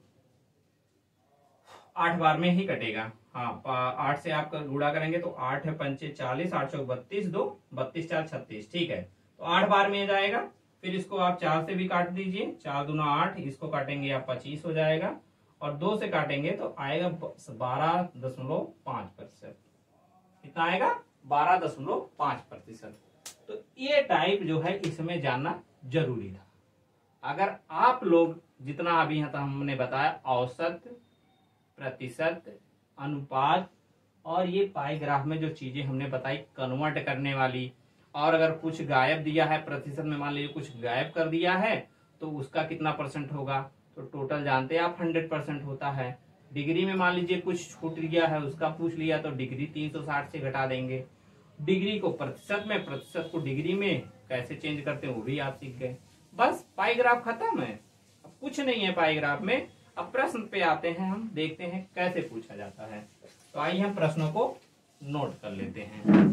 आठ बार में ही कटेगा, हाँ आठ से आप गुणा करेंगे तो आठ पंचे चालीस, आठ सौ बत्तीस, दो बत्तीस चार छत्तीस, ठीक है, तो आठ बार में जाएगा। फिर इसको आप चार से भी काट दीजिए, चार दूना आठ, इसको काटेंगे आप पच्चीस हो जाएगा, और दो से काटेंगे तो आएगा बारह दशमलव पांच प्रतिशत, कितना आएगा बारह दशमलव पांच प्रतिशत। तो ये टाइप जो है इसमें जानना जरूरी था। अगर आप लोग जितना अभी यहाँ तक हमने बताया, औसत, प्रतिशत, अनुपात और ये पाई ग्राफ में जो चीजें हमने बताई कन्वर्ट करने वाली, और अगर कुछ गायब दिया है प्रतिशत में, मान लीजिए कुछ गायब कर दिया है तो उसका कितना परसेंट होगा, तो टोटल जानते हैं आप हंड्रेड परसेंट होता है। डिग्री में मान लीजिए कुछ छूट गया है उसका पूछ लिया तो डिग्री तीन सौ साठ से घटा देंगे, डिग्री को प्रतिशत में, प्रतिशत को डिग्री में कैसे चेंज करते हैं वो भी आप सीख गए। बस पाई ग्राफ खत्म है, अब कुछ नहीं है पाई ग्राफ में। अब प्रश्न पे आते हैं, हम देखते हैं कैसे पूछा जाता है। तो आइए हम प्रश्नों को नोट कर लेते हैं।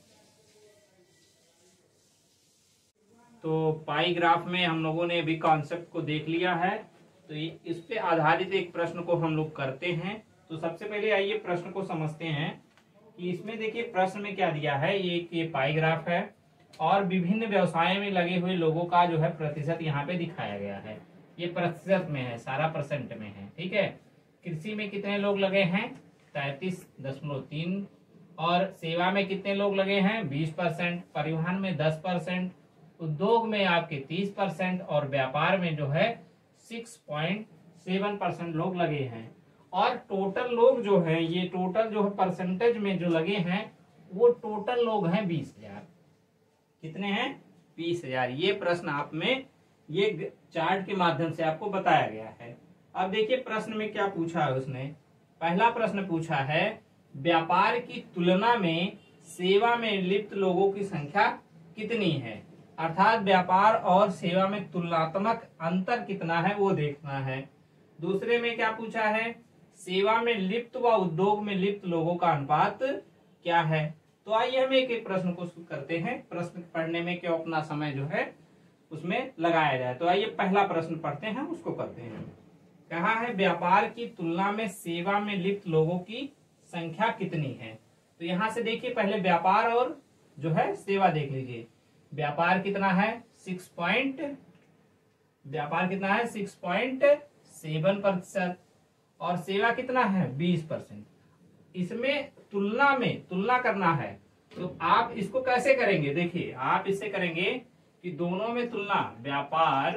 तो पाई ग्राफ में हम लोगों ने अभी कॉन्सेप्ट को देख लिया है, तो इस पे आधारित एक प्रश्न को हम लोग करते हैं। तो सबसे पहले आइए प्रश्न को समझते हैं कि इसमें देखिए प्रश्न में क्या दिया है। ये ये पाई ग्राफ है और विभिन्न व्यवसाय में लगे हुए लोगों का जो है प्रतिशत यहाँ पे दिखाया गया है। ये प्रतिशत में है, सारा परसेंट में है, ठीक है। कृषि में कितने लोग लगे हैं, तैतीस दशमलव तीन, और सेवा में कितने लोग लगे हैं, बीस परसेंट, परिवहन में दस परसेंट, उद्योग में आपके तीस परसेंट, और व्यापार में जो है सिक्स पॉइंट सेवन परसेंट लोग लगे हैं। और टोटल लोग जो है, ये टोटल जो है परसेंटेज में जो लगे हैं वो टोटल लोग हैं बीस हजार। कितने हैं, बीस हजार। ये प्रश्न आप में ये चार्ट के माध्यम से आपको बताया गया है। अब देखिए प्रश्न में क्या पूछा है उसने। पहला प्रश्न पूछा है व्यापार की तुलना में सेवा में लिप्त लोगों की संख्या कितनी है, अर्थात व्यापार और सेवा में तुलनात्मक अंतर कितना है वो देखना है। दूसरे में क्या पूछा है, सेवा में लिप्त व उद्योग में लिप्त लोगों का अनुपात क्या है। तो आइए हम एक एक प्रश्न को करते हैं, प्रश्न पढ़ने में क्यों अपना समय जो है उसमें लगाया जाए। तो आइए पहला प्रश्न पढ़ते हैं, उसको करते हैं। कहा है व्यापार की तुलना में सेवा में लिप्त लोगों की संख्या कितनी है। तो यहां से देखिए पहले व्यापार और जो है सेवा देख लीजिए। व्यापार कितना है, सिक्स पॉइंट व्यापार कितना है सिक्स पॉइंट सेवन प्रतिशत, और सेवा कितना है बीस परसेंट। इसमें तुलना में तुलना करना है तो आप इसको कैसे करेंगे, देखिए आप इससे करेंगे कि दोनों में तुलना, व्यापार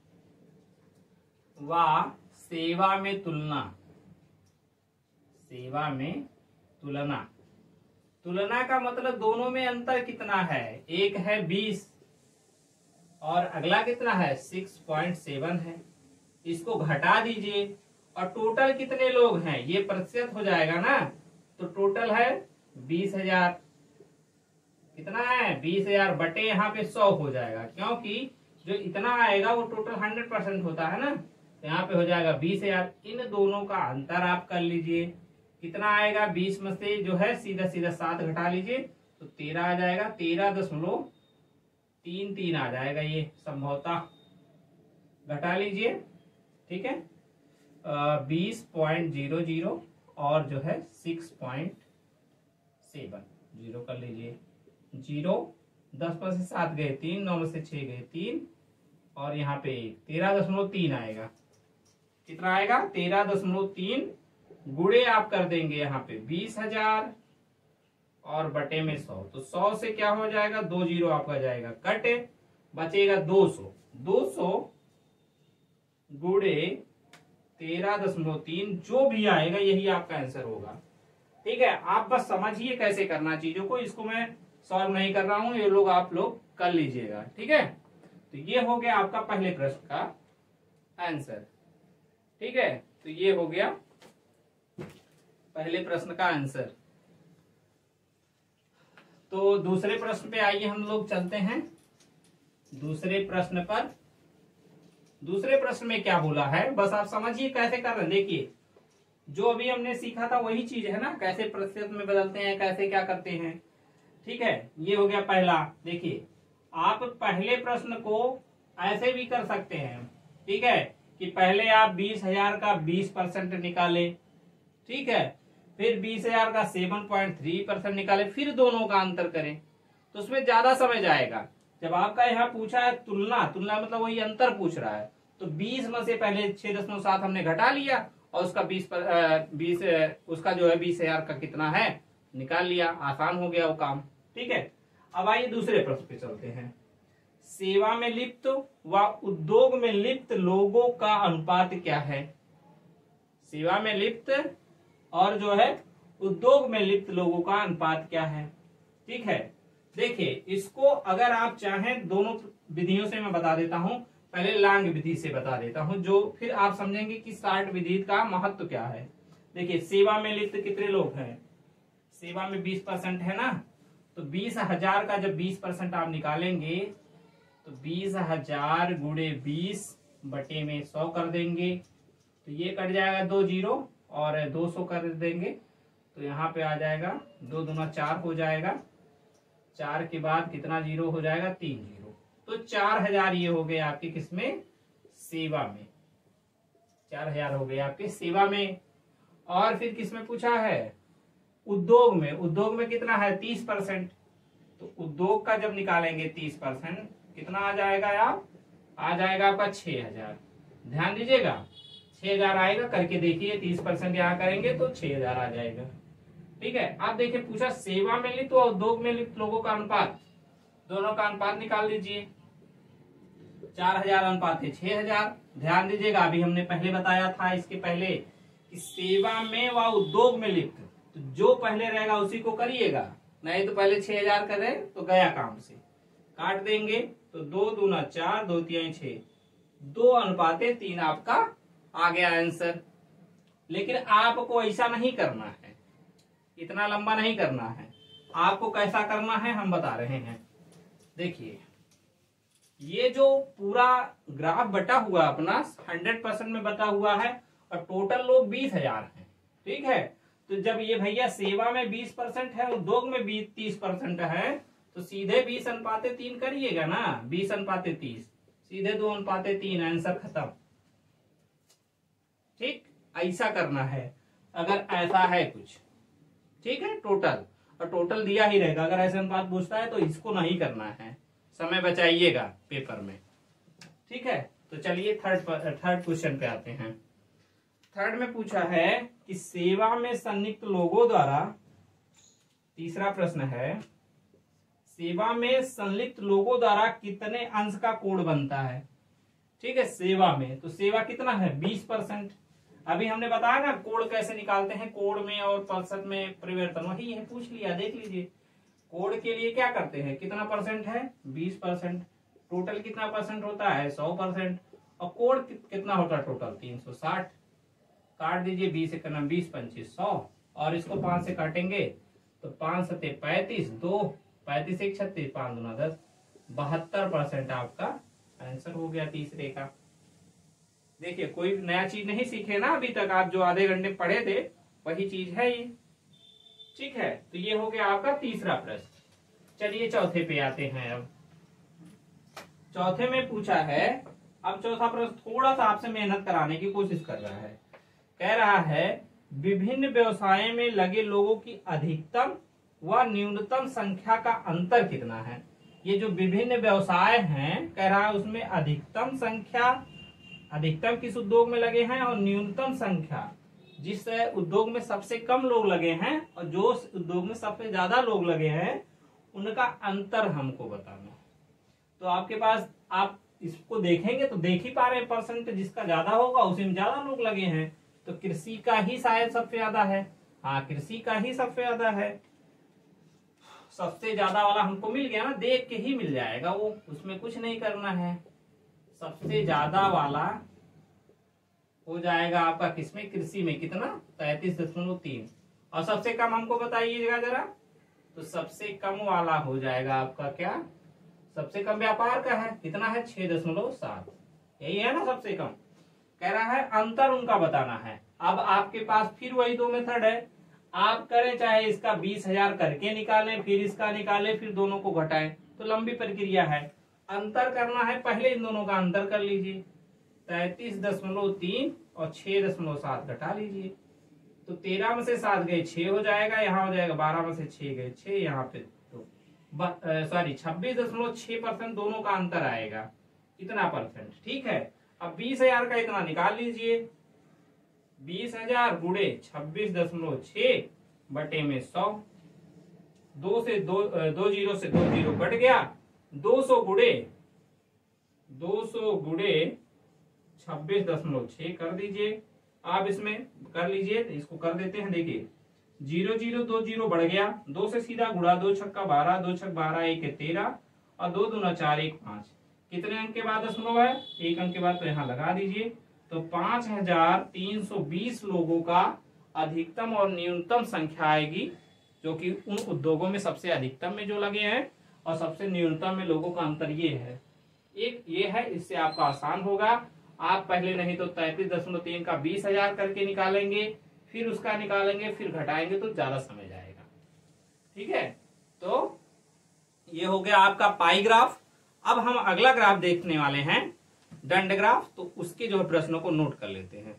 व सेवा में तुलना, सेवा में तुलना। तुलना का मतलब दोनों में अंतर कितना है, एक है बीस और अगला कितना है सिक्स पॉइंट सेवन है। इसको घटा दीजिए और टोटल कितने लोग हैं, ये प्रतिशत हो जाएगा ना, तो टोटल है बीस हजार। कितना है, बीस हजार बटे यहाँ पे सौ हो जाएगा, क्योंकि जो इतना आएगा वो टोटल हंड्रेड परसेंट होता है ना, तो यहाँ पे हो जाएगा बीस हजार। इन दोनों का अंतर आप कर लीजिए, कितना आएगा, बीस में से जो है सीधा सीधा सात घटा लीजिए तो तेरह आ जाएगा, तेरह दशमलव तीन तीन आ जाएगा, ये संभवतः घटा लीजिए, ठीक है। बीस पॉइंट जीरो जीरो और जो है सिक्स पॉइंट सेवन, जीरो कर लीजिए, जीरो दस में से सात गए तीन, नौ में से छह गए तीन, और यहाँ पे तेरह दशमलव तीन आएगा। कितना आएगा, तेरह दशमलव तीन गुणे आप कर देंगे यहाँ पे बीस हजार और बटे में सौ, तो सौ से क्या हो जाएगा, दो जीरो आपका जाएगा कट, बचेगा दो सौ। दो सौ गुणे तेरह दशमलव तीन, जो भी आएगा यही आपका आंसर होगा, ठीक है। आप बस समझिए कैसे करना चीजों को, इसको मैं सॉल्व नहीं कर रहा हूं, ये लोग आप लोग कर लीजिएगा, ठीक है। तो ये हो गया आपका पहले प्रश्न का आंसर, ठीक है। तो ये हो गया पहले प्रश्न का आंसर। तो दूसरे प्रश्न पे आइए हम लोग चलते हैं। दूसरे प्रश्न पर, दूसरे प्रश्न में क्या बोला है, बस आप समझिए कैसे कर रहे हैं। देखिए जो अभी हमने सीखा था वही चीज है ना, कैसे प्रतिशत में बदलते हैं, कैसे क्या करते हैं, ठीक है। ये हो गया पहला। देखिए आप पहले प्रश्न को ऐसे भी कर सकते हैं, ठीक है, कि पहले आप बीस हजार का बीस परसेंट निकाले, ठीक है, फिर बीस हजार का सेवन पॉइंट थ्री परसेंट निकाले, फिर दोनों का अंतर करें, तो उसमें ज्यादा समय जाएगा। जब आपका यहाँ पूछा है तुलना, तुलना मतलब वही अंतर पूछ रहा है, तो बीस में से पहले छह दशमलव सात हमने घटा लिया और उसका बीस पर बीस उसका जो है बीस हजार का कितना है निकाल लिया, आसान हो गया वो काम, ठीक है। अब आइए दूसरे प्रश्न पे चलते हैं। सेवा में लिप्त व उद्योग में लिप्त लोगों का अनुपात क्या है। सेवा में लिप्त और जो है उद्योग में लिप्त लोगों का अनुपात क्या है, ठीक है। देखिए इसको अगर आप चाहें दोनों विधियों से मैं बता देता हूं, पहले लांग विधि से बता देता हूं, जो फिर आप समझेंगे कि शार्ट विधि का महत्व क्या है। देखिए सेवा में लिप्त कितने लोग हैं, सेवा में बीस परसेंट है ना, तो बीस हजार का जब बीस परसेंट आप निकालेंगे तो बीस हजार गुणे बीस बटे में सौ कर देंगे, तो ये कट जाएगा दो जीरो और दो सौ कर देंगे, तो यहाँ पे आ जाएगा दो दूना चार हो जाएगा, चार के बाद कितना जीरो हो जाएगा, तीन जीरो, तो चार हजार ये हो गए आपके किसमें, सेवा में, चार हजार हो गए आपके सेवा में। और फिर किसमें पूछा है, उद्योग में, उद्योग में कितना है तीस परसेंट, तो उद्योग का जब निकालेंगे तीस परसेंट कितना आ जाएगा, आप आ जाएगा आपका छह हजार। ध्यान दीजिएगा छह हजार आएगा, करके देखिए। तीस परसेंट यहाँ करेंगे तो छह हजार आ जाएगा। ठीक है, आप देखिए पूछा सेवा में लिप्त और उद्योग में लिप्त लोगों का अनुपात, दोनों का अनुपात निकाल लीजिए। चार हजार अनुपात है छह हजार। ध्यान दीजिएगा, अभी हमने पहले बताया था इसके पहले कि सेवा में व उद्योग में लिप्त, तो जो पहले रहेगा उसी को करिएगा, नहीं तो पहले छह हजार करें तो गया काम से। काट देंगे तो दो दूना चार, दो तिहाई छह, दो अनुपाते तीन आपका आ गया आंसर। लेकिन आपको ऐसा नहीं करना है, इतना लंबा नहीं करना है। आपको कैसा करना है हम बता रहे हैं। देखिए ये जो पूरा ग्राफ बटा हुआ अपना हंड्रेड परसेंट में बटा हुआ है और टोटल लोग बीस हजार है। ठीक है, तो जब ये भैया सेवा में बीस परसेंट है, उद्योग में बीस तीस परसेंट है, तो सीधे बीस अनुपाते तीन करिएगा ना, बीस अनुपाते तीस, सीधे दो अनुपाते तीन, आंसर खत्म। ठीक, ऐसा करना है अगर ऐसा है कुछ। ठीक है, टोटल और टोटल दिया ही रहेगा। अगर ऐसे अनुपात पूछता है तो इसको नहीं करना है, समय बचाइएगा पेपर में। ठीक है, तो चलिए थर्ड थर्ड क्वेश्चन पे आते हैं। थर्ड में पूछा है कि सेवा में संलिप्त लोगों द्वारा, तीसरा प्रश्न है, सेवा में संलिप्त लोगों द्वारा कितने अंश का कोड बनता है। ठीक है, सेवा में तो सेवा कितना है बीस परसेंट। अभी हमने बताया ना कोड कैसे निकालते हैं, कोड में और प्रतिशत में परिवर्तन, वही है, पूछ लिया, देख लीजिए। कोड के लिए क्या करते हैं, कितना परसेंट है बीस परसेंट, टोटल कितना परसेंट होता है सौ परसेंट, और कोड कितना होता है टोटल तीन सौ साठ। काट दीजिए, बीस एक नाम बीस, पंचीस सौ, और इसको पांच से काटेंगे तो पांच सत्ते पैंतीस, दो पैंतीस एक छत्तीस, पांच दूना दस, बहत्तर परसेंट आपका आंसर हो गया तीसरे का। देखिए कोई नया चीज नहीं सीखे ना अभी तक, आप जो आधे घंटे पढ़े थे वही चीज है ये। ठीक है, तो ये हो गया आपका तीसरा प्रश्न। चलिए चौथे पे आते हैं। अब चौथे में पूछा है, अब चौथा प्रश्न थोड़ा सा आपसे मेहनत कराने की कोशिश कर रहा है। कह रहा है विभिन्न व्यवसायों में लगे लोगों की अधिकतम व न्यूनतम संख्या का अंतर कितना है। ये जो विभिन्न व्यवसाय हैं, कह रहा है उसमें अधिकतम संख्या, अधिकतम किस उद्योग में लगे हैं, और न्यूनतम संख्या, जिस उद्योग में सबसे कम लोग लगे हैं और जो उद्योग में सबसे ज्यादा लोग लगे हैं, उनका अंतर हमको बताना। तो आपके पास, आप इसको देखेंगे तो देख ही पा रहे हैं परसेंट, जिसका ज्यादा होगा उसी में ज्यादा लोग लगे हैं, तो कृषि का ही शायद सबसे ज्यादा है। हाँ, कृषि का ही सबसे ज्यादा है। सबसे ज्यादा वाला हमको मिल गया ना, देख के ही मिल जाएगा वो, उसमें कुछ नहीं करना है। सबसे ज्यादा वाला हो जाएगा आपका किसमें, कृषि में, कितना तैतीस दशमलव तीन। और सबसे कम हमको बताइएगा जरा, तो सबसे कम वाला हो जाएगा आपका क्या, सबसे कम व्यापार का है, कितना है छह दशमलव सात, यही है ना सबसे कम। कह रहा है अंतर उनका बताना है। अब आपके पास फिर वही दो मेथड है, आप करें चाहे इसका बीस हजार करके निकालें, फिर इसका निकालें, फिर दोनों को घटाएं, तो लंबी प्रक्रिया है। अंतर करना है, पहले इन दोनों का अंतर कर लीजिए, तैतीस दशमलव तीन और छह दशमलव सात घटा लीजिए, तो तेरह में से सात गए छह हो जाएगा, यहाँ हो जाएगा बारह में से छह गए छह, यहाँ पे तो सॉरी छब्बीस दशमलव छह परसेंट दोनों का अंतर आएगा। कितना परसेंट, ठीक है। अब बीस हजार का इतना निकाल लीजिए, बीस हजार गुड़े छब्बीस दशमलव छह बटे में सौ, दो से दो दो जीरो से दो जीरो कट गया, दो सौ गुड़े दो सौ गुड़े छब्बीस दशमलव छह कर दीजिए। आप इसमें कर लीजिए, इसको कर देते हैं। देखिए जीरो जीरो दो जीरो बढ़ गया, दो से सीधा गुड़ा, दो छक्का बारह, दो छक बारह, एक तेरह, और दो दूना चार, एक पांच। कितने अंक के बाद दशमलव है, एक अंक के बाद, तो यहाँ लगा दीजिए। तो पांच हजार तीन सौ बीस लोगों का अधिकतम और न्यूनतम संख्या आएगी, जो कि उन उद्योगों में सबसे अधिकतम में जो लगे हैं और सबसे न्यूनतम में लोगों का अंतर ये है। एक ये है, इससे आपका आसान होगा। आप पहले नहीं तो तैतीस दशमलव तीन का बीस हजार करके निकालेंगे, फिर उसका निकालेंगे, फिर घटाएंगे, तो ज्यादा समय जाएगा। ठीक है, तो ये हो गया आपका पाई ग्राफ। अब हम अगला ग्राफ देखने वाले हैं, दंड ग्राफ। तो उसके जो प्रश्नों को नोट कर लेते हैं।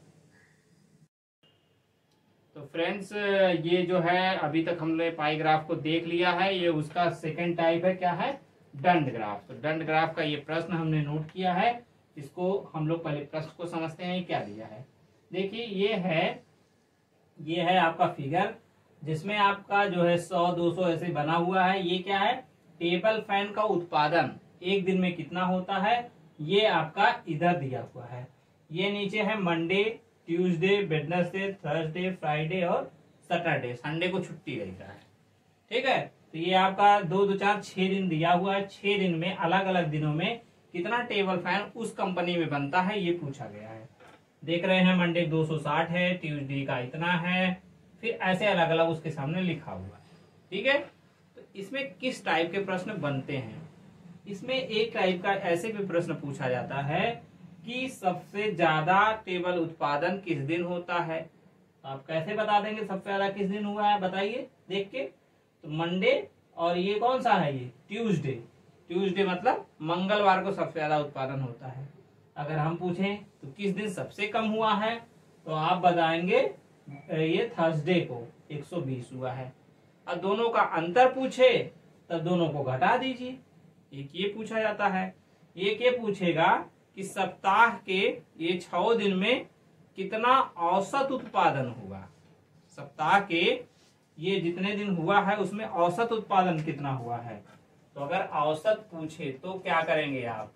तो फ्रेंड्स, ये जो है अभी तक हमने पाई ग्राफ को देख लिया है, ये उसका सेकंड टाइप है, क्या है, दंड ग्राफ। तो दंड ग्राफ का ये प्रश्न हमने नोट किया है। इसको हम लोग पहले प्रश्न को समझते हैं क्या दिया है। देखिए ये है ये है आपका फिगर, जिसमें आपका जो है सौ दो सौ ऐसे बना हुआ है। ये क्या है, टेबल फैन का उत्पादन एक दिन में कितना होता है, ये आपका इधर दिया हुआ है। ये नीचे है Monday, Tuesday, Wednesday, Thursday, Friday और सैटरडे, संडे को छुट्टी रहता है। ठीक है, तो ये आपका दो दो चार छह दिन दिया हुआ है। छह दिन में अलग अलग दिनों में कितना टेबल फैन उस कंपनी में बनता है ये पूछा गया है। देख रहे हैं मंडे दो सौ साठ है, ट्यूसडे का इतना है, फिर ऐसे अलग अलग उसके सामने लिखा हुआ है। ठीक है, तो इसमें किस टाइप के प्रश्न बनते हैं, इसमें एक टाइप का ऐसे भी प्रश्न पूछा जाता है कि सबसे ज्यादा टेबल उत्पादन किस दिन होता है। आप कैसे बता देंगे सबसे ज्यादा किस दिन हुआ है, बताइए देख के। तो मंडे और ये कौन सा है, ये ट्यूसडे। ट्यूसडे मतलब मंगलवार को सबसे ज्यादा उत्पादन होता है। अगर हम पूछें तो किस दिन सबसे कम हुआ है, तो आप बताएंगे ये थर्सडे को एक सौ बीस हुआ है। और दोनों का अंतर पूछे तब दोनों को घटा दीजिए। एक ये पूछा जाता है, एक ये पूछेगा कि सप्ताह के ये छह दिन में कितना औसत उत्पादन हुआ। सप्ताह के ये जितने दिन हुआ है उसमें औसत उत्पादन कितना हुआ है। तो अगर औसत पूछे तो क्या करेंगे आप,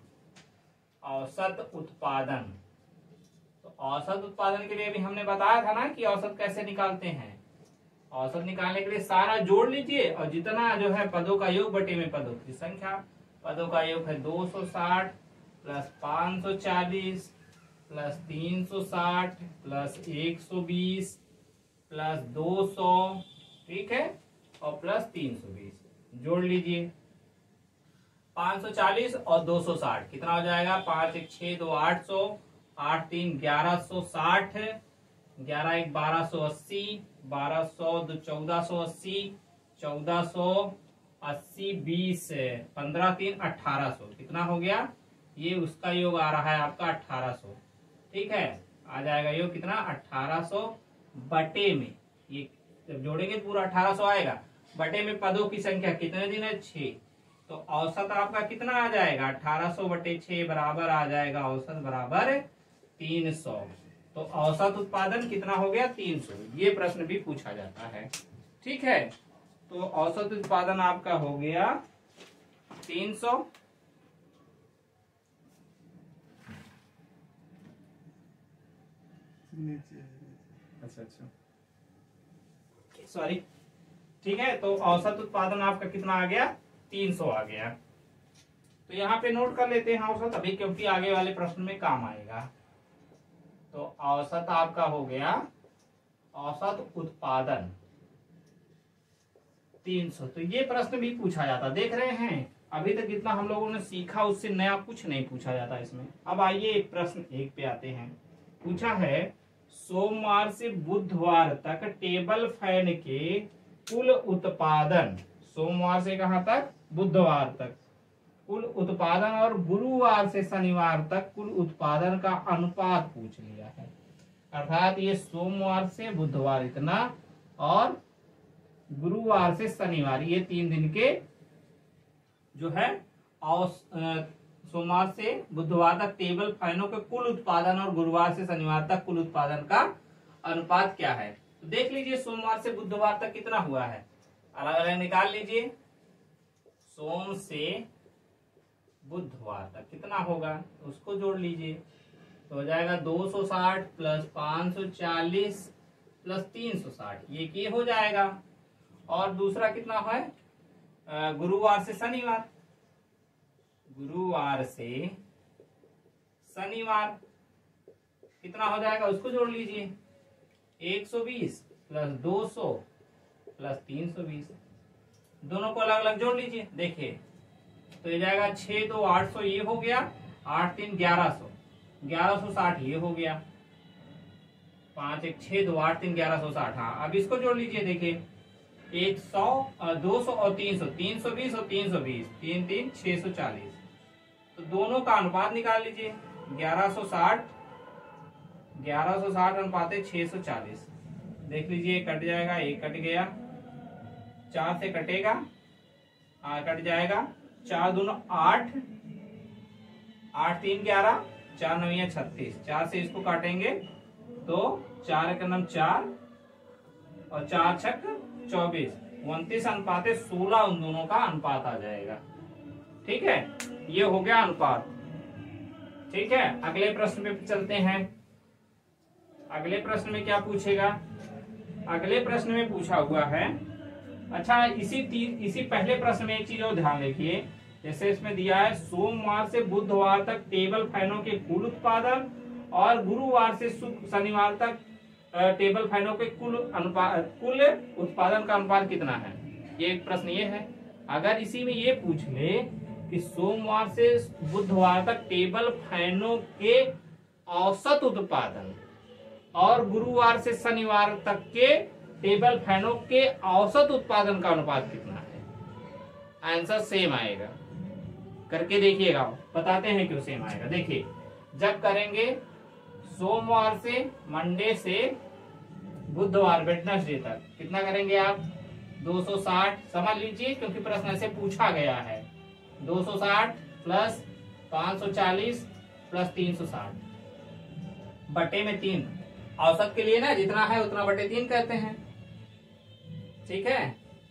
औसत उत्पादन। तो औसत उत्पादन के लिए भी हमने बताया था ना कि औसत कैसे निकालते हैं। औसत निकालने के लिए सारा जोड़ लीजिए और जितना जो है पदों का योग बटे में पदों की संख्या। पदों का योग है दो सौ साठ प्लस पाँच सौ चालीस प्लस तीन सौ साठ प्लस एक सौ बीस प्लस दो सौ, ठीक है, और प्लस तीन सौ बीस। जोड़ लीजिए पाँच सौ चालीस और दो सौ साठ कितना हो जाएगा, पांच एक छह दो आठ सौ, आठ तीन ग्यारह सौ साठ, ग्यारह एक बारह सौ अस्सी, बारह सौ दो चौदह सौ अस्सी, चौदह सौ अस्सी, बीस पंद्रह तीन अठारह सौ, कितना हो गया, ये उसका योग आ रहा है आपका अठारह सौ। ठीक है, आ जाएगा योग कितना, अठारह सौ बटे में, ये जब जोड़ेंगे पूरा अठारह सौ आएगा। बटे में पदों की संख्या कितने दिन है, छह। तो औसत आपका कितना आ जाएगा, अठारह सौ बटे छह बराबर आ जाएगा औसत बराबर तीन सौ। तो औसत उत्पादन कितना हो गया, तीन सौ। ये प्रश्न भी पूछा जाता है। ठीक है, तो औसत उत्पादन आपका हो गया तीन सौ। अच्छा अच्छा सॉरी, ठीक है, तो औसत उत्पादन आपका कितना आ गया, तीन सौ आ गया। तो यहाँ पे नोट कर लेते हैं औसत अभी, क्योंकि आगे वाले प्रश्न में काम आएगा। तो औसत आपका हो गया, औसत उत्पादन तीन सौ। तो ये प्रश्न भी पूछा जाता, देख रहे हैं अभी तक जितना हम लोगों ने सीखा उससे नया कुछ नहीं पूछा जाता इसमें। अब आइए एक प्रश्न एक पे आते हैं। पूछा है सोमवार से बुधवार तक टेबल फैन के कुल उत्पादन, सोमवार से कहां तक, बुधवार तक कुल उत्पादन, और गुरुवार से शनिवार तक कुल उत्पादन का अनुपात पूछ लिया है। अर्थात ये सोमवार से बुधवार इतना और गुरुवार से शनिवार, ये तीन दिन के जो है औस सोमवार से बुधवार तक टेबल फैनों के कुल उत्पादन और गुरुवार से शनिवार तक कुल उत्पादन का अनुपात क्या है। तो देख लीजिए सोमवार से बुधवार तक कितना हुआ है, अलग अलग निकाल लीजिए। सोम से बुधवार तक कितना होगा, उसको जोड़ लीजिए। तो हो जाएगा दो सौ साठ प्लस पाँच सौ चालीस प्लस तीन सौ साठ, ये की हो जाएगा। और दूसरा कितना है, गुरुवार से शनिवार, गुरुवार से शनिवार कितना हो जाएगा, उसको जोड़ लीजिए। एक सौ बीस प्लस दो सौ प्लस तीन सौ बीस, दोनों को अलग अलग जोड़ लीजिए। देखिए तो ये जाएगा छह दो आठ सौ, ये हो गया, आठ तीन ग्यारह सौ, ग्यारह सौ साठ ये हो गया, पांच एक छह दो आठ तीन ग्यारह सौ साठ। हाँ, अब इसको जोड़ लीजिए। देखिए एक सौ, दो सौ और तीन सौ, तीन सौ बीस और तीन सौ बीस, तीन तीन छह सौ चालीस। तो दोनों का अनुपात निकाल लीजिए। ग्यारह सौ साठ, ग्यारह सौ साठ अनुपात छह सौ चालीस। देख लीजिए कट जाएगा, एक कट गया, चार से कटेगा, आ, कट जाएगा, चार दोनों आठ, आठ तीन ग्यारह, चार नौ छत्तीस, चार से इसको काटेंगे तो चार का नाम चार और चार छक चौबीस, उनतीस अनुपात सोलह उन दोनों का अनुपात आ जाएगा। ठीक है, ये हो गया अनुपात। ठीक है, अगले प्रश्न पे चलते हैं। अगले प्रश्न में क्या पूछेगा? अगले प्रश्न में पूछा हुआ है, अच्छा इसी तीन इसी पहले प्रश्न में एक चीज और ध्यान रखिए, जैसे इसमें दिया है सोमवार से बुधवार तक टेबल फैनों के कुल उत्पादन और गुरुवार से शनिवार तक टेबल फैनों के कुल अनुपात कुल उत्पादन का अनुपात कितना है। ये एक प्रश्न ये है। अगर इसी में ये पूछ ले कि सोमवार से बुधवार तक टेबल फैनों के औसत उत्पादन और गुरुवार से शनिवार तक के टेबल फैनों के औसत उत्पादन का अनुपात कितना है, आंसर सेम आएगा। करके देखिएगा, बताते हैं क्यों सेम आएगा। देखिए, जब करेंगे सोमवार से मंडे से बुधवार वेडनेसडे तक कितना करेंगे आप, दो सौ साठ समझ लीजिए, क्योंकि प्रश्न ऐसे पूछा गया है। दो सौ साठ प्लस पाँच सौ चालीस प्लस तीन सौ साठ बटे में तीन, औसत के लिए ना जितना है उतना बटे तीन कहते हैं। ठीक है,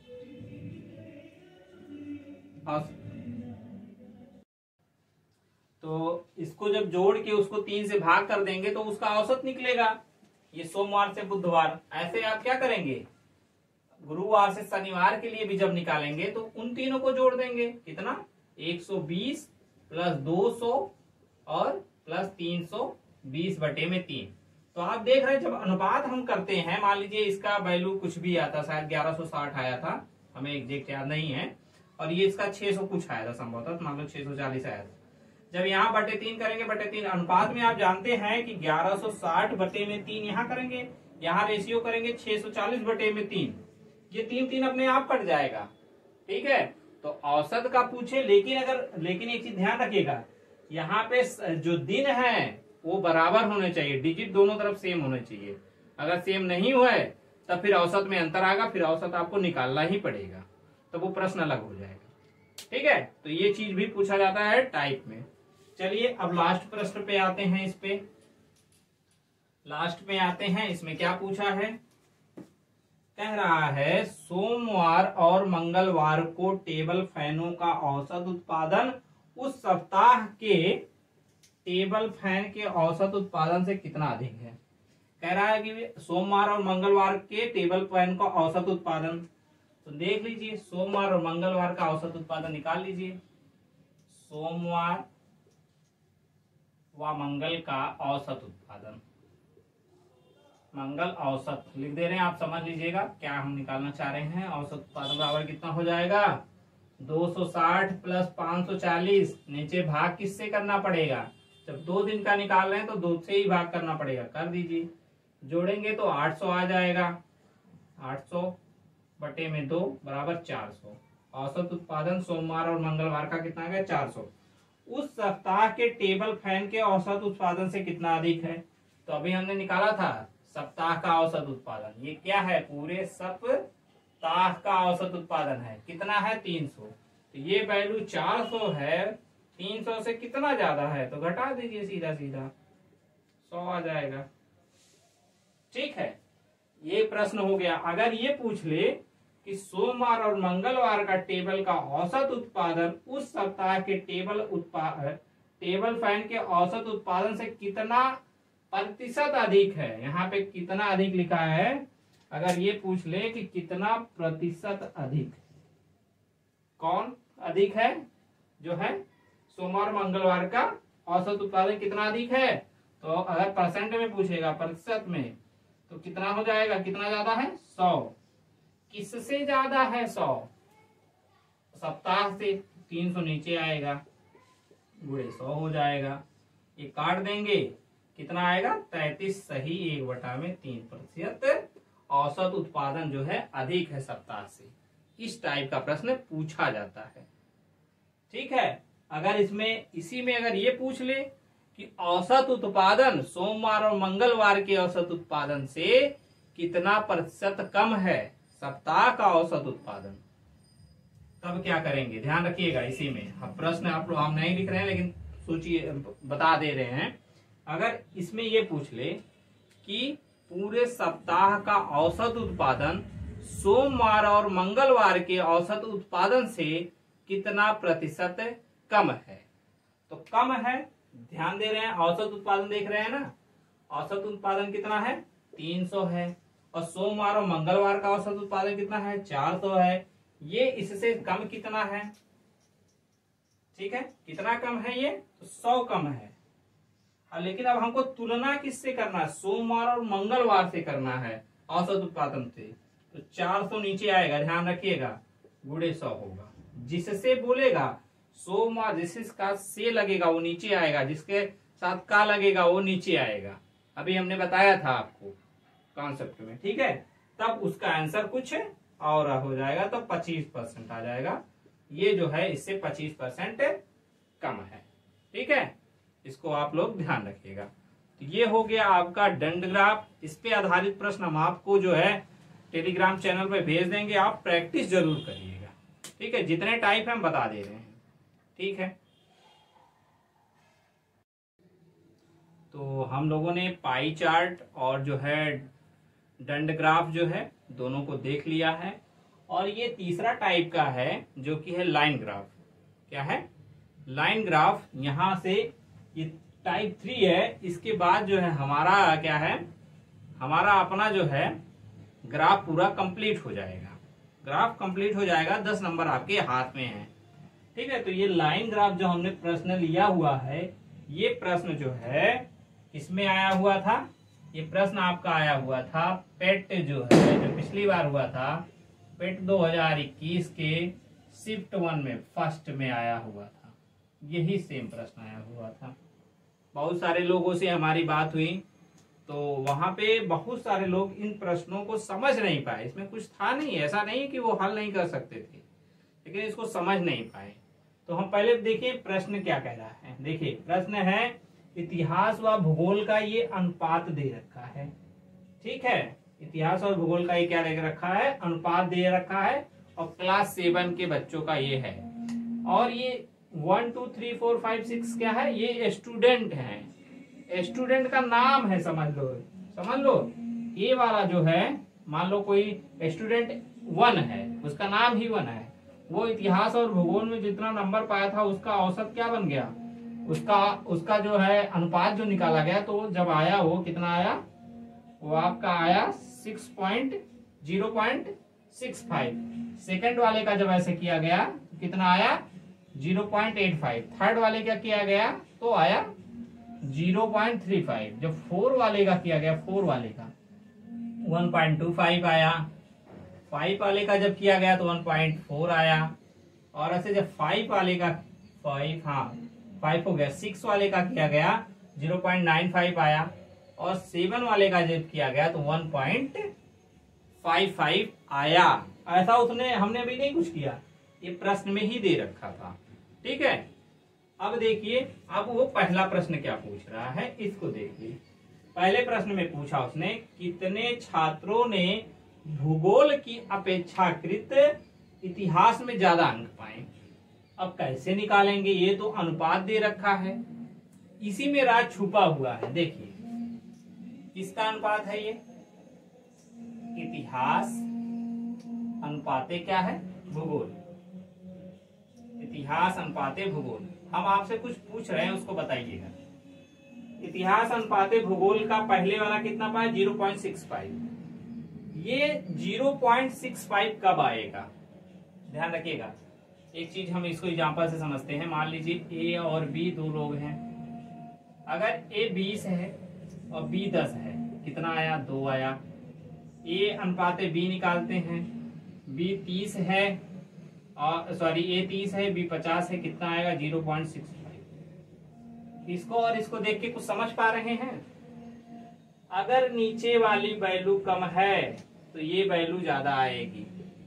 तो इसको जब जोड़ के उसको तीन से भाग कर देंगे तो उसका औसत निकलेगा। ये सोमवार से बुधवार, ऐसे आप क्या करेंगे, गुरुवार से शनिवार के लिए भी जब निकालेंगे तो उन तीनों को जोड़ देंगे। कितना, एक सौ बीस प्लस दो सौ और प्लस तीन सौ बीस बटे में तीन। तो आप देख रहे हैं जब अनुपात हम करते हैं, मान लीजिए इसका वैल्यू कुछ भी आता, शायद ग्यारह सौ साठ आया था, हमें एग्जैक्ट याद नहीं है, और ये इसका छह सौ कुछ आया था संभवतः, मान लो छह सौ चालीस आया था। जब यहाँ बटे तीन करेंगे, बटे तीन अनुपात में आप जानते हैं कि ग्यारह सौ साठ बटे में तीन यहाँ करेंगे, यहाँ रेशियो करेंगे छह सौ चालीस बटे में तीन, ये तीन तीन अपने आप कट जाएगा। ठीक है, तो औसत का पूछे, लेकिन अगर लेकिन एक चीज ध्यान रखिएगा, यहाँ पे जो दिन है वो बराबर होने चाहिए, डिजिट दोनों तरफ सेम होने चाहिए। अगर सेम नहीं हुआ है तब फिर औसत में अंतर आएगा, फिर औसत आपको निकालना ही पड़ेगा, तो वो प्रश्न अलग हो जाएगा। ठीक है, तो ये चीज भी पूछा जाता है टाइप में। चलिए अब लास्ट प्रश्न पे आते हैं। इस पे लास्ट पे आते हैं, इसमें क्या पूछा है, कह रहा है सोमवार और मंगलवार को टेबल फैनों का औसत उत्पादन उस सप्ताह के टेबल फैन के औसत उत्पादन से कितना अधिक है। कह रहा है कि सोमवार और मंगलवार के टेबल फैन का औसत उत्पादन, तो देख लीजिए सोमवार और मंगलवार का औसत उत्पादन निकाल लीजिए। सोमवार व मंगल का औसत उत्पादन, मंगल औसत लिख दे रहे हैं, आप समझ लीजिएगा क्या हम निकालना चाह रहे हैं। औसत उत्पादन बराबर कितना हो जाएगा, दो सौ साठ प्लस पाँच सौ चालीस, नीचे भाग किससे करना पड़ेगा, जब दो दिन का निकाल रहे हैं तो दो से ही भाग करना पड़ेगा, कर दीजिए। जोड़ेंगे तो आठ सौ आ जाएगा, आठ सौ बटे में दो बराबर चार सौ। औसत उत्पादन सोमवार और मंगलवार का कितना है, चार सौ। उस सप्ताह के टेबल फैन के औसत उत्पादन से कितना अधिक है, तो अभी हमने निकाला था सप्ताह का औसत उत्पादन, ये क्या है, पूरे सप्ताह का औसत उत्पादन है, कितना है, तीन सौ। तो ये वैल्यू चार सौ है, तीन सौ से कितना ज्यादा है तो घटा दीजिए, सीधा सीधा सौ आ जाएगा। ठीक है, ये प्रश्न हो गया। अगर ये पूछ ले कि सोमवार और मंगलवार का टेबल का औसत उत्पादन उस सप्ताह के टेबल उत्पादन टेबल फैन के औसत उत्पादन से कितना प्रतिशत अधिक है, यहाँ पे कितना अधिक लिखा है, अगर ये पूछ ले कि कितना प्रतिशत अधिक, कौन अधिक है, जो है सोमवार मंगलवार का औसत उत्पादन कितना अधिक है, तो अगर परसेंट में पूछेगा, प्रतिशत में, तो कितना हो जाएगा, कितना ज्यादा है, सौ। किससे ज्यादा है, सौ, सप्ताह से तीन सौ नीचे आएगा, गुणे सौ हो जाएगा, ये काट देंगे, कितना आएगा, तैतीस सही एक बटा में तीन प्रतिशत औसत उत्पादन जो है अधिक है सप्ताह से। इस टाइप का प्रश्न पूछा जाता है। ठीक है, अगर इसमें इसी में अगर ये पूछ ले कि औसत उत्पादन सोमवार और मंगलवार के औसत उत्पादन से कितना प्रतिशत कम है, सप्ताह का औसत उत्पादन, तब क्या करेंगे, ध्यान रखिएगा। इसी में हम प्रश्न आप लोग हम नहीं लिख रहे हैं, लेकिन सोचिए, बता दे रहे हैं। अगर इसमें ये पूछ ले कि पूरे सप्ताह का औसत उत्पादन सोमवार और मंगलवार के औसत उत्पादन से कितना प्रतिशत कम है। तो कम है, ध्यान दे रहे हैं, औसत उत्पादन देख रहे हैं ना, औसत उत्पादन कितना है, तीन सौ है, और सोमवार और मंगलवार का औसत उत्पादन कितना है, चार सौ है। ये इससे कम कितना है, ठीक है, कितना कम है ये, तो सौ कम है। लेकिन अब हमको तुलना किससे करना है, सोमवार और मंगलवार से करना है औसत उत्पादन से। तो चार सौ नीचे आएगा, ध्यान रखिएगा, गुणे सौ होगा। जिससे बोलेगा सोमवार, जिसका से लगेगा वो नीचे आएगा, जिसके साथ का लगेगा वो नीचे आएगा। अभी हमने बताया था आपको कॉन्सेप्ट में, ठीक है। तब उसका आंसर कुछ और हो जाएगा, तो पच्चीस परसेंट आ जाएगा। ये जो है इससे पच्चीस परसेंट कम है, ठीक है। इसको आप लोग ध्यान रखिएगा। तो ये हो गया आपका दंड ग्राफ। इस पे आधारित प्रश्न हम आपको जो है टेलीग्राम चैनल पे भेज देंगे, आप प्रैक्टिस जरूर करिएगा, ठीक है। जितने टाइप हम बता दे रहे हैं, ठीक है। तो हम लोगों ने पाई चार्ट और जो है दंड ग्राफ जो है दोनों को देख लिया है। और ये तीसरा टाइप का है जो कि है लाइन ग्राफ। क्या है, लाइन ग्राफ। यहां से ये टाइप थ्री है, इसके बाद जो है हमारा क्या है, हमारा अपना जो है ग्राफ पूरा कंप्लीट हो जाएगा। ग्राफ कंप्लीट हो जाएगा, दस नंबर आपके हाथ में है, ठीक है। तो ये लाइन ग्राफ जो हमने प्रश्न लिया हुआ है, ये प्रश्न जो है किसमें आया हुआ था, ये प्रश्न आपका आया हुआ था पेट जो है, जो पिछली बार हुआ था पेट दो हज़ार इक्कीस के शिफ्ट वन में फर्स्ट में आया हुआ था। यही सेम प्रश्न आया हुआ था। बहुत सारे लोगों से हमारी बात हुई, तो वहां पे बहुत सारे लोग इन प्रश्नों को समझ नहीं पाए। इसमें कुछ था नहीं, ऐसा नहीं कि वो हल नहीं कर सकते थे, लेकिन इसको समझ नहीं पाए। तो हम पहले देखिए प्रश्न क्या कह रहा है। देखिए प्रश्न है, इतिहास व भूगोल का ये अनुपात दे रखा है, ठीक है। इतिहास और भूगोल का ये क्या दे रखा है, अनुपात दे रखा है, और क्लास सेवन के बच्चों का ये है। और ये one two three four five six क्या है, ये स्टूडेंट है, स्टूडेंट का नाम है, समझ लो, समझ लो। ये वाला जो है, मान लो कोई स्टूडेंट वन है, उसका नाम ही वन है, वो इतिहास और भूगोल में जितना नंबर पाया था उसका औसत क्या बन गया, उसका उसका जो है अनुपात जो निकाला गया, तो जब आया वो कितना आया, वो आपका आया six point zero point six five. Second वाले का जब ऐसे किया गया कितना आया, zero point eight five. Third वाले का किया गया तो आया जीरो पॉइंट थ्री फाइव। जब फोर वाले का किया गया, फोर वाले का वन पॉइंट टू फाइव आया। फाइव वाले का जब किया गया तो वन पॉइंट फोर आया। और ऐसे जब फाइव वाले का फाइव हाँ फाइव हो गया, सिक्स वाले का किया गया जीरो पॉइंट नाइन फाइव आया। और सेवन वाले का जब किया गया तो वन पॉइंट फाइव फाइव आया। ऐसा उसने हमने अभी नहीं कुछ किया, ये प्रश्न में ही दे रखा था, ठीक है। अब देखिए, अब वो पहला प्रश्न क्या पूछ रहा है, इसको देखिए। पहले प्रश्न में पूछा उसने, कितने छात्रों ने भूगोल की अपेक्षाकृत इतिहास में ज्यादा अंक पाए। अब कैसे निकालेंगे, ये तो अनुपात दे रखा है, इसी में राज छुपा हुआ है। देखिए किसका अनुपात है ये, इतिहास अनुपाते क्या है, भूगोल। इतिहास अनुपाते भूगोल। हम आपसे कुछ पूछ रहे हैं, उसको बताइएगा। इतिहास अनुपाते भूगोल का पहले वाला कितना पाया, जीरो पॉइंट सिक्स फाइव। ये जीरो पॉइंट सिक्स फाइव कब आएगा, ध्यान रखिएगा। एक चीज हम इसको एग्जांपल से समझते हैं। मान लीजिए ए और बी दो लोग हैं। अगर ए बीस है और बी दस है, कितना आया, दो आया। ए अनुपाते बी निकालते हैं, बी तीस है और सॉरी ए तीस है, बी पचास है, कितना आएगा, जीरो पॉइंट सिक्स फाइव। इसको और इसको देख के कुछ समझ पा रहे हैं। अगर नीचे वाली वैल्यू कम है तो ये वैल्यू ज्यादा आएगी।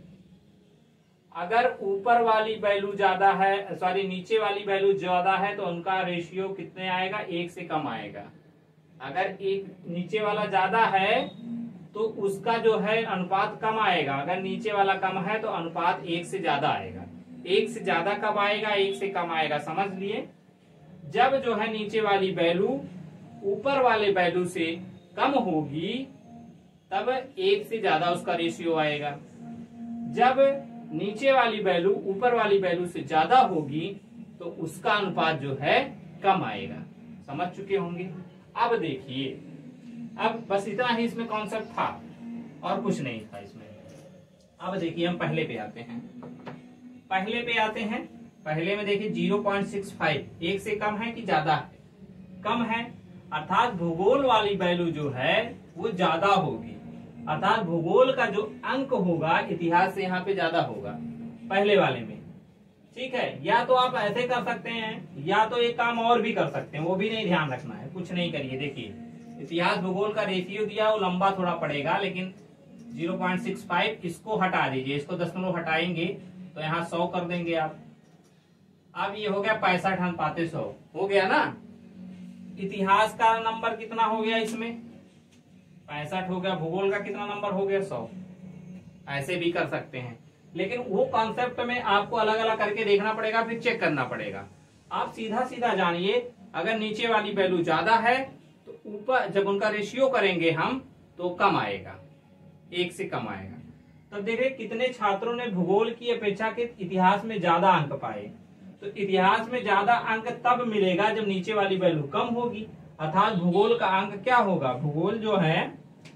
अगर ऊपर वाली वैल्यू ज्यादा है, सॉरी नीचे वाली वैल्यू ज्यादा है, तो उनका रेशियो कितने आएगा, एक से कम आएगा। अगर एक नीचे वाला ज्यादा है तो उसका जो है अनुपात कम आएगा। अगर नीचे वाला कम है तो अनुपात एक से ज्यादा आएगा। एक से ज्यादा कब आएगा, एक से कम आएगा, समझ लिए। जब जो है नीचे वाली वैल्यू ऊपर वाले वैल्यू से कम होगी तब एक से ज्यादा उसका रेशियो आएगा, जब नीचे वाली वैल्यू ऊपर वाली वैल्यू से ज्यादा होगी तो उसका अनुपात जो है कम आएगा। समझ चुके होंगे। अब देखिए, अब बस इतना ही इसमें कॉन्सेप्ट था और कुछ नहीं था इसमें। अब देखिए हम पहले पे आते हैं, पहले पे आते हैं। पहले में देखिए जीरो पॉइंट सिक्स फाइव एक से कम है कि ज्यादा है? कम है, अर्थात भूगोल वाली वैल्यू जो है वो ज्यादा होगी, अर्थात भूगोल का जो अंक होगा इतिहास से यहाँ पे ज्यादा होगा पहले वाले में। ठीक है, या तो आप ऐसे कर सकते हैं या तो एक काम और भी कर सकते हैं, वो भी नहीं ध्यान रखना है, कुछ नहीं करिए। देखिए इतिहास भूगोल का रेशियो दिया, वो लंबा थोड़ा पड़ेगा, लेकिन जीरो पॉइंट सिक्स फाइव इसको हटा दीजिए, इसको दशमलव हटाएंगे तो यहाँ सौ कर देंगे आप। अब ये हो गया पैंसठ अनुपाते सौ, हो गया ना। इतिहास का नंबर कितना हो गया इसमें? पैंसठ हो गया। भूगोल का कितना नंबर हो गया? सौ। ऐसे भी कर सकते हैं, लेकिन वो कॉन्सेप्ट में आपको अलग अलग करके देखना पड़ेगा, फिर चेक करना पड़ेगा। आप सीधा सीधा जानिए, अगर नीचे वाली वैल्यू ज्यादा है तो ऊपर जब उनका रेशियो करेंगे हम तो कम आएगा, एक से कम आएगा। तब देखिए कितने छात्रों ने भूगोल की अपेक्षा के इतिहास में ज्यादा अंक पाए। तो इतिहास में ज्यादा अंक तब मिलेगा जब नीचे वाली वैल्यू कम होगी, अर्थात भूगोल का अंक क्या होगा? भूगोल जो है,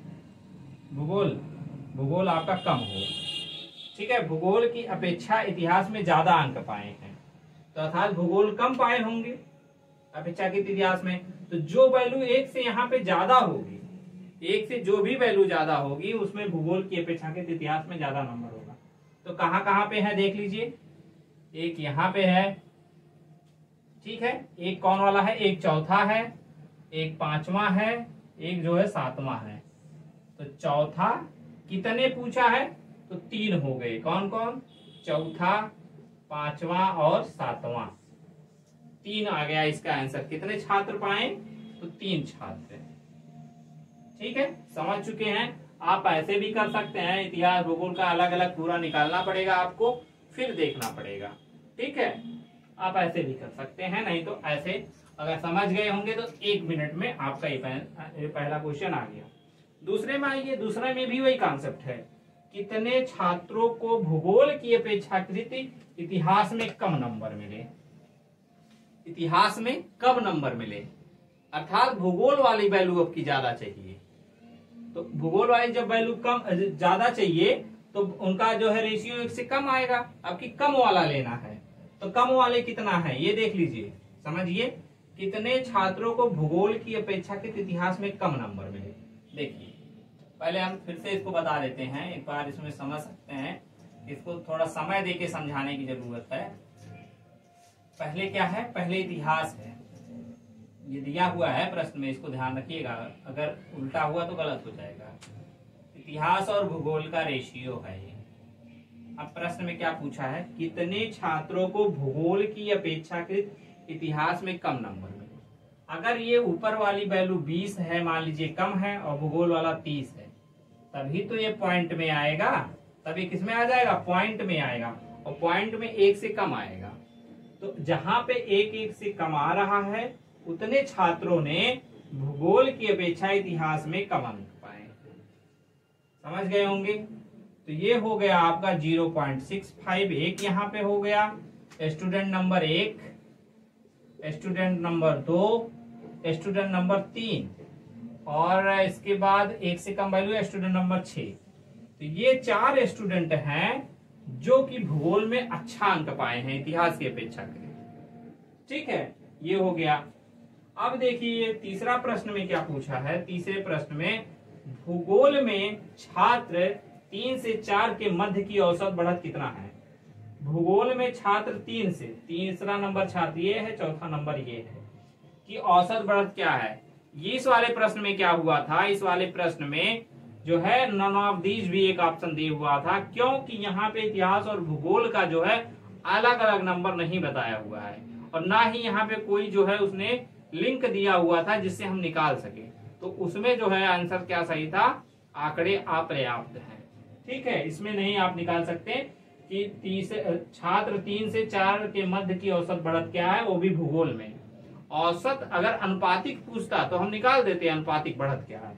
भूगोल भूगोल आपका कम हो। ठीक है, भूगोल की अपेक्षा इतिहास में ज्यादा अंक पाए हैं, तो अर्थात भूगोल कम पाए होंगे अपेक्षाकृत इतिहास में। तो जो वैल्यू एक से यहाँ पे ज्यादा होगी, एक से जो भी वैल्यू ज्यादा होगी उसमें भूगोल की अपेक्षाकृत इतिहास में ज्यादा नंबर होगा। तो कहाँ कहाँ पे है देख लीजिए, एक यहाँ पे है, ठीक है, एक कौन वाला है? एक चौथा है, एक पांचवा है, एक जो है सातवां है। तो चौथा कितने पूछा है? तो तीन हो गए। कौन कौन? चौथा, पांचवा और सातवां, तीन आ गया इसका आंसर। कितने छात्र पाए? तो तीन छात्र। ठीक है, समझ चुके हैं। आप ऐसे भी कर सकते हैं, इतिहास भूगोल का अलग अलग पूरा निकालना पड़ेगा आपको, फिर देखना पड़ेगा। ठीक है, आप ऐसे भी कर सकते हैं, नहीं तो ऐसे अगर समझ गए होंगे तो एक मिनट में आपका ये पहला क्वेश्चन आ गया। दूसरे में आइए, दूसरे में भी वही कॉन्सेप्ट है, कितने छात्रों को भूगोल की अपेक्षाकृत इतिहास में कम नंबर मिले? इतिहास में कम नंबर मिले, अर्थात भूगोल वाली वैल्यू आपकी ज्यादा चाहिए। तो भूगोल वाली जब वैल्यू कम ज्यादा चाहिए तो उनका जो है रेशियो एक से कम आएगा। आपकी कम वाला लेना है, तो कम वाले कितना है ये देख लीजिए, समझिए कितने छात्रों को भूगोल की अपेक्षाकृत इतिहास में कम नंबर मिले। देखिए पहले हम फिर से इसको बता देते हैं, एक बार इसमें समझ सकते हैं, इसको थोड़ा समय देके समझाने की जरूरत है। पहले क्या है? पहले इतिहास है, ये दिया हुआ है प्रश्न में, इसको ध्यान रखिएगा, अगर उल्टा हुआ तो गलत हो जाएगा। इतिहास और भूगोल का रेशियो है ये। अब प्रश्न में क्या पूछा है? कितने छात्रों को भूगोल की अपेक्षाकृत इतिहास में कम नंबर मिले? अगर ये ऊपर वाली वैल्यू बीस है, मान लीजिए कम है, और भूगोल वाला तीस है, तभी तो ये पॉइंट में आएगा, तभी किसमें आ जाएगा? पॉइंट में आएगा, और पॉइंट में एक से कम आएगा। तो जहां पे एक एक से कम आ रहा है उतने छात्रों ने भूगोल की अपेक्षा इतिहास में कम अंक पाए। समझ गए होंगे। तो ये हो गया आपका जीरो पॉइंट सिक्स फाइव। एक यहाँ पे हो गया स्टूडेंट नंबर एक, स्टूडेंट नंबर दो, स्टूडेंट नंबर तीन, और इसके बाद एक से कम वैल्यू स्टूडेंट नंबर छह। तो ये चार स्टूडेंट हैं जो कि भूगोल में अच्छा अंक पाए हैं इतिहास की अपेक्षा के। ठीक है, ये हो गया। अब देखिए तीसरा प्रश्न में क्या पूछा है? तीसरे प्रश्न में भूगोल में छात्र तीन से चार के मध्य की औसत बढ़त कितना है? भूगोल में छात्र तीन से, तीसरा नंबर छात्र ये है, चौथा नंबर ये है, कि औसत बढ़त क्या है? ये इस वाले प्रश्न में क्या हुआ था? इस वाले प्रश्न में जो है नन ऑफ दीज भी एक ऑप्शन दिया हुआ था, क्योंकि यहाँ पे इतिहास और भूगोल का जो है अलग अलग नंबर नहीं बताया हुआ है, और ना ही यहाँ पे कोई जो है उसने लिंक दिया हुआ था जिससे हम निकाल सके। तो उसमें जो है आंसर क्या सही था? आंकड़े अपर्याप्त हैं। ठीक है, इसमें नहीं आप निकाल सकते कि तीस छात्र तीन से चार के मध्य की औसत बढ़त क्या है, वो भी भूगोल में। औसत अगर अनुपातिक पूछता तो हम निकाल देते अनुपातिक बढ़त क्या है,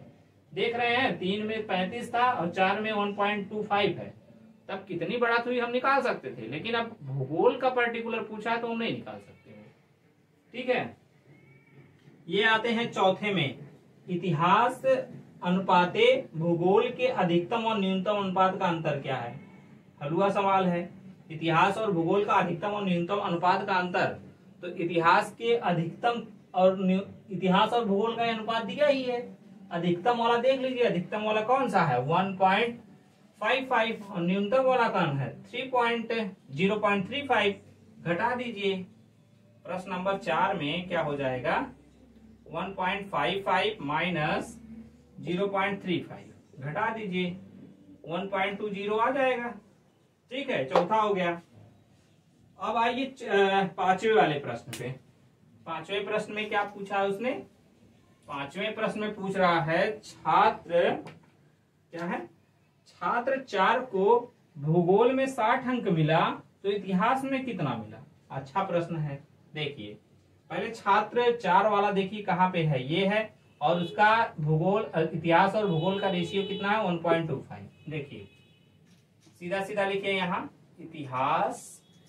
देख रहे हैं, तीन में पैंतीस था और चार में वन पॉइंट टू फाइव है, तब कितनी बढ़त हुई हम निकाल सकते थे, लेकिन अब भूगोल का पर्टिकुलर पूछा है तो हम नहीं निकाल सकते हैं। ठीक है, ये आते हैं चौथे में, इतिहास अनुपाते भूगोल के अधिकतम और न्यूनतम अनुपात का अंतर क्या है। हलवा सवाल है, इतिहास और भूगोल का अधिकतम और न्यूनतम अनुपात का अंतर। तो इतिहास के अधिकतम और इतिहास और भूगोल का अनुपात दिया ही है, अधिकतम वाला देख लीजिए, अधिकतम वाला कौन सा है वन पॉइंट फाइव फाइव और न्यूनतम वाला कौन है three point zero point three five. घटा दीजिए, प्रश्न नंबर चार में क्या हो जाएगा one point five five minus zero point three five, घटा दीजिए वन पॉइंट टू जीरो आ जाएगा। ठीक है, चौथा हो गया। अब आइए पांचवे वाले प्रश्न पे। पांचवें प्रश्न में क्या पूछा है उसने, पांचवें प्रश्न में पूछ रहा है छात्र क्या है, छात्र चार को भूगोल में साठ अंक मिला तो इतिहास में कितना मिला। अच्छा प्रश्न है, देखिए पहले छात्र चार वाला देखिए कहाँ पे है, ये है, और उसका भूगोल इतिहास और भूगोल का रेशियो कितना है वन पॉइंट टू फाइव। देखिए सीधा सीधा लिखिए यहाँ, इतिहास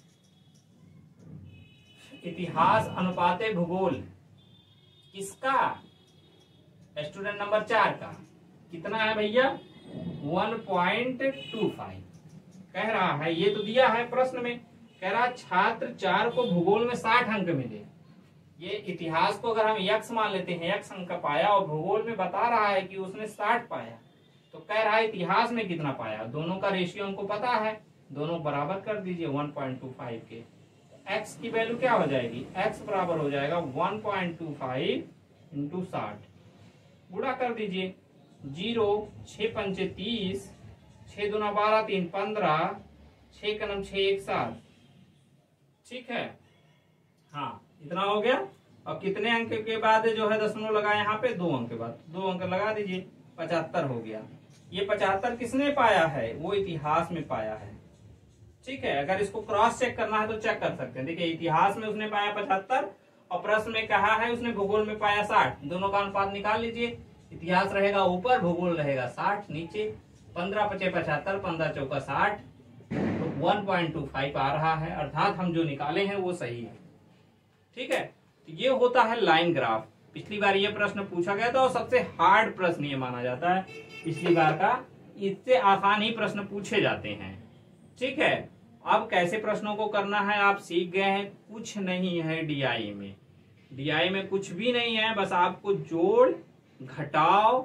इतिहास अनुपाते भूगोल किसका, स्टूडेंट नंबर चार का कितना है भैया वन पॉइंट टू फाइव कह रहा है। ये तो दिया है प्रश्न में, कह रहा छात्र चार को भूगोल में साठ अंक मिले। ये इतिहास को अगर हम यक्स मान लेते हैं, यक्स अंक पाया, और भूगोल में बता रहा है कि उसने साठ पाया, तो कह रहा है इतिहास में कितना पाया। दोनों का रेशियो हमको पता है, दोनों बराबर कर दीजिए वन पॉइंट टू फाइव के। x की वैल्यू क्या हो जाएगी, x बराबर हो जाएगा one point two five into साठ, गुणा कर दीजिए, जीरो छह पंचे तीस, छह दूना बारह, तीन पंद्रह, छह का नम छह एक सात। ठीक है, हाँ इतना हो गया। और कितने अंक के बाद जो है दशमलव लगा यहाँ पे, दो अंक के बाद, दो अंक लगा दीजिए, पचहत्तर हो गया। ये पचहत्तर किसने पाया है, वो इतिहास में पाया है। ठीक है, अगर इसको क्रॉस चेक करना है तो चेक कर सकते हैं। देखिए इतिहास में उसने पाया पचहत्तर और प्रश्न में कहा है उसने भूगोल में पाया साठ, दोनों का अनुपात निकाल लीजिए। इतिहास रहेगा ऊपर, भूगोल रहेगा साठ नीचे, पंद्रह पचे पचहत्तर, पंद्रह चौका साठ, तो वन पॉइंट टू फाइव आ रहा है, अर्थात हम जो निकाले हैं वो सही है। ठीक है, तो ये होता है लाइन ग्राफ। पिछली बार ये प्रश्न पूछा गया था और सबसे हार्ड प्रश्न ये माना जाता है पिछली बार का, इससे आसान ही प्रश्न पूछे जाते हैं। ठीक है, अब कैसे प्रश्नों को करना है आप सीख गए हैं। कुछ नहीं है डीआई में, डीआई में कुछ भी नहीं है, बस आपको जोड़ घटाव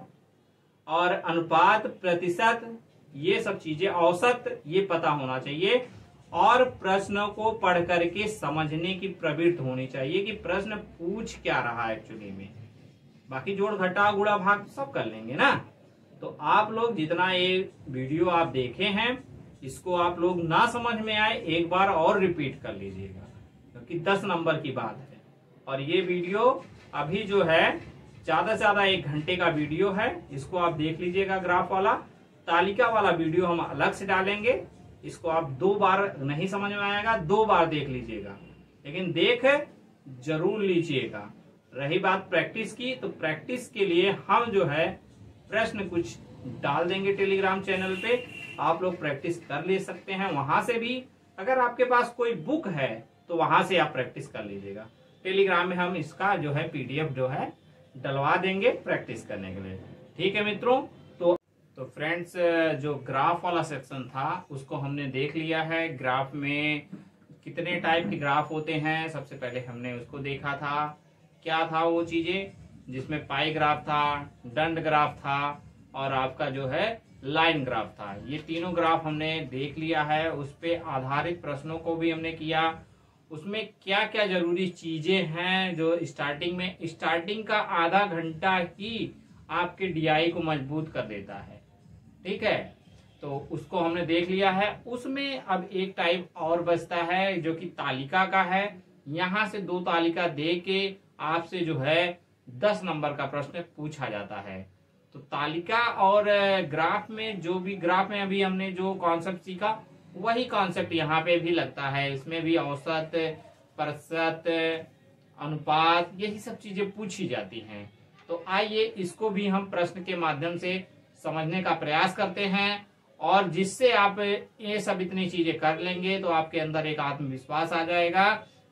और अनुपात प्रतिशत ये सब चीजें, औसत ये पता होना चाहिए, और प्रश्नों को पढ़ करके समझने की प्रवृत्ति होनी चाहिए कि प्रश्न पूछ क्या रहा है एक्चुअली में। बाकी जोड़ घटाव गुणा भाग सब कर लेंगे ना। तो आप लोग जितना ये वीडियो आप देखे हैं, इसको आप लोग ना समझ में आए एक बार और रिपीट कर लीजिएगा, क्योंकि दस नंबर की बात है। और ये वीडियो अभी जो है ज्यादा से ज्यादा एक घंटे का वीडियो है, इसको आप देख लीजिएगा। ग्राफ वाला तालिका वाला वीडियो हम अलग से डालेंगे, इसको आप दो बार नहीं समझ में आएगा, दो बार देख लीजिएगा, लेकिन देख जरूर लीजिएगा। रही बात प्रैक्टिस की, तो प्रैक्टिस के लिए हम जो है प्रश्न कुछ डाल देंगे टेलीग्राम चैनल पे, आप लोग प्रैक्टिस कर ले सकते हैं वहां से भी। अगर आपके पास कोई बुक है तो वहां से आप प्रैक्टिस कर लीजिएगा। टेलीग्राम में हम इसका जो है पीडीएफ जो है डलवा देंगे प्रैक्टिस करने के लिए। ठीक है मित्रों, तो तो फ्रेंड्स जो ग्राफ वाला सेक्शन था उसको हमने देख लिया है। ग्राफ में कितने टाइप के ग्राफ होते हैं, सबसे पहले हमने उसको देखा था। क्या था वो चीजें, जिसमें पाई ग्राफ था, दंड ग्राफ था, और आपका जो है लाइन ग्राफ था। ये तीनों ग्राफ हमने देख लिया है। उस पे आधारित प्रश्नों को भी हमने किया। उसमें क्या क्या जरूरी चीजें हैं जो स्टार्टिंग में, स्टार्टिंग का आधा घंटा ही आपके डीआई को मजबूत कर देता है। ठीक है, तो उसको हमने देख लिया है। उसमें अब एक टाइप और बचता है जो कि तालिका का है। यहाँ से दो तालिका दे के आपसे जो है दस नंबर का प्रश्न पूछा जाता है। तो तालिका और ग्राफ में, जो भी ग्राफ में अभी हमने जो कॉन्सेप्ट सीखा वही कॉन्सेप्ट यहाँ पे भी लगता है। इसमें भी औसत, प्रतिशत, अनुपात, यही सब चीजें पूछी जाती हैं। तो आइए इसको भी हम प्रश्न के माध्यम से समझने का प्रयास करते हैं, और जिससे आप ये सब इतनी चीजें कर लेंगे तो आपके अंदर एक आत्मविश्वास आ जाएगा,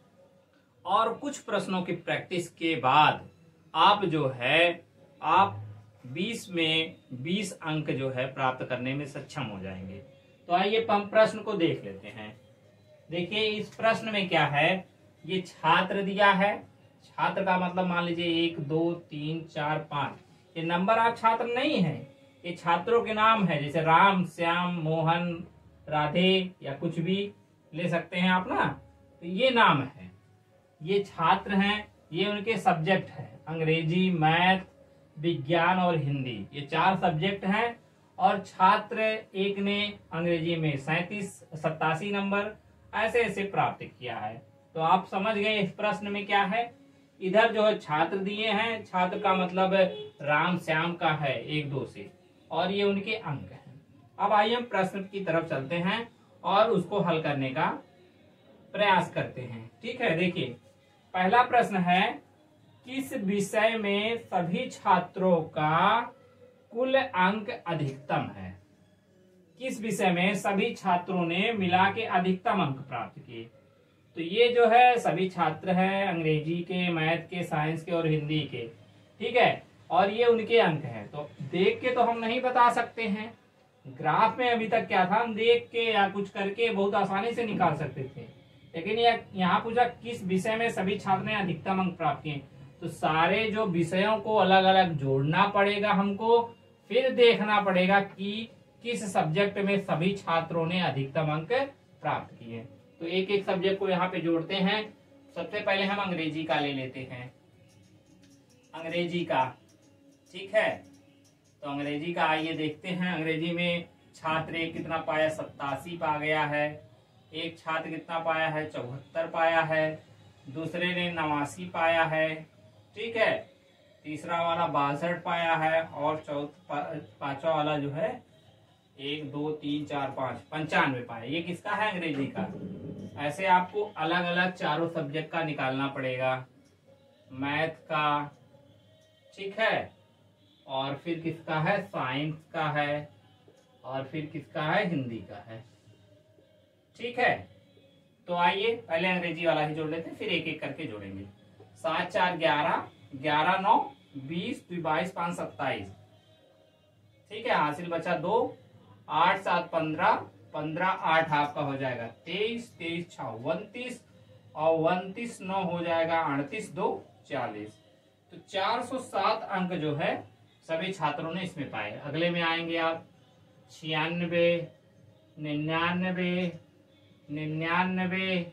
और कुछ प्रश्नों की प्रैक्टिस के बाद आप जो है आप बीस में बीस अंक जो है प्राप्त करने में सक्षम हो जाएंगे। तो आइए हम प्रश्न को देख लेते हैं। देखिए इस प्रश्न में क्या है, ये छात्र दिया है। छात्र का मतलब मान लीजिए एक दो तीन चार पांच, ये नंबर आप छात्र नहीं है, ये छात्रों के नाम है, जैसे राम, श्याम, मोहन, राधे या कुछ भी ले सकते हैं आप ना। तो ये नाम है, ये छात्र हैं, ये उनके सब्जेक्ट है, अंग्रेजी, मैथ, विज्ञान और हिंदी, ये चार सब्जेक्ट हैं। और छात्र एक ने अंग्रेजी में सैतीस सत्तासी नंबर ऐसे ऐसे प्राप्त किया है। तो आप समझ गए इस प्रश्न में क्या है। इधर जो है छात्र दिए हैं, छात्र का मतलब राम श्याम का है एक दो से, और ये उनके अंक हैं। अब आइए हम प्रश्न की तरफ चलते हैं और उसको हल करने का प्रयास करते हैं। ठीक है, देखिए पहला प्रश्न है, किस विषय में सभी छात्रों का कुल अंक अधिकतम है। किस विषय में सभी छात्रों ने मिला के अधिकतम अंक प्राप्त किए। तो ये जो है सभी छात्र हैं, अंग्रेजी के, मैथ के, साइंस के और हिंदी के। ठीक है, और ये उनके अंक हैं। तो देख के तो हम नहीं बता सकते हैं, ग्राफ में अभी तक क्या था, हम देख के या कुछ करके बहुत आसानी से निकाल सकते थे। लेकिन यहाँ पूछा किस विषय में सभी छात्र ने अधिकतम अंक प्राप्त किए, तो सारे जो विषयों को अलग अलग जोड़ना पड़ेगा हमको, फिर देखना पड़ेगा कि किस सब्जेक्ट में सभी छात्रों ने अधिकतम अंक प्राप्त किए। तो एक एक सब्जेक्ट को यहाँ पे जोड़ते हैं। सबसे पहले हम अंग्रेजी का ले लेते हैं, अंग्रेजी का। ठीक है, तो अंग्रेजी का आइए देखते हैं। अंग्रेजी में छात्र एक कितना पाया, सत्तासी पा गया है। एक छात्र कितना पाया है, चौहत्तर पाया है। दूसरे ने नवासी पाया है। ठीक है, तीसरा वाला बासठ पाया है, और चौथा पांचवा वाला जो है एक दो तीन चार पांच पंचानवे पाया। ये किसका है, अंग्रेजी का। ऐसे आपको अलग अलग चारों सब्जेक्ट का निकालना पड़ेगा, मैथ का, ठीक है, और फिर किसका है, साइंस का है, और फिर किसका है, हिंदी का है। ठीक है, तो आइए पहले अंग्रेजी वाला ही जोड़ लेते हैं, फिर एक एक करके जोड़ेंगे। सात चार ग्यारह, ग्यारह नौ बीस, दो बाईस, पांच सत्ताईस। ठीक है, हासिल बचा दो। आठ सात पंद्रह, पंद्रह आठ आपका हो जाएगा तेईस, तेईस छह उनतीस, और उनतीस नौ हो जाएगा अड़तीस, दो चालीस। तो चार सौ सात अंक जो है सभी छात्रों ने इसमें पाए। अगले में आएंगे आप छियानबे, निन्यानबे, निन्यानबे,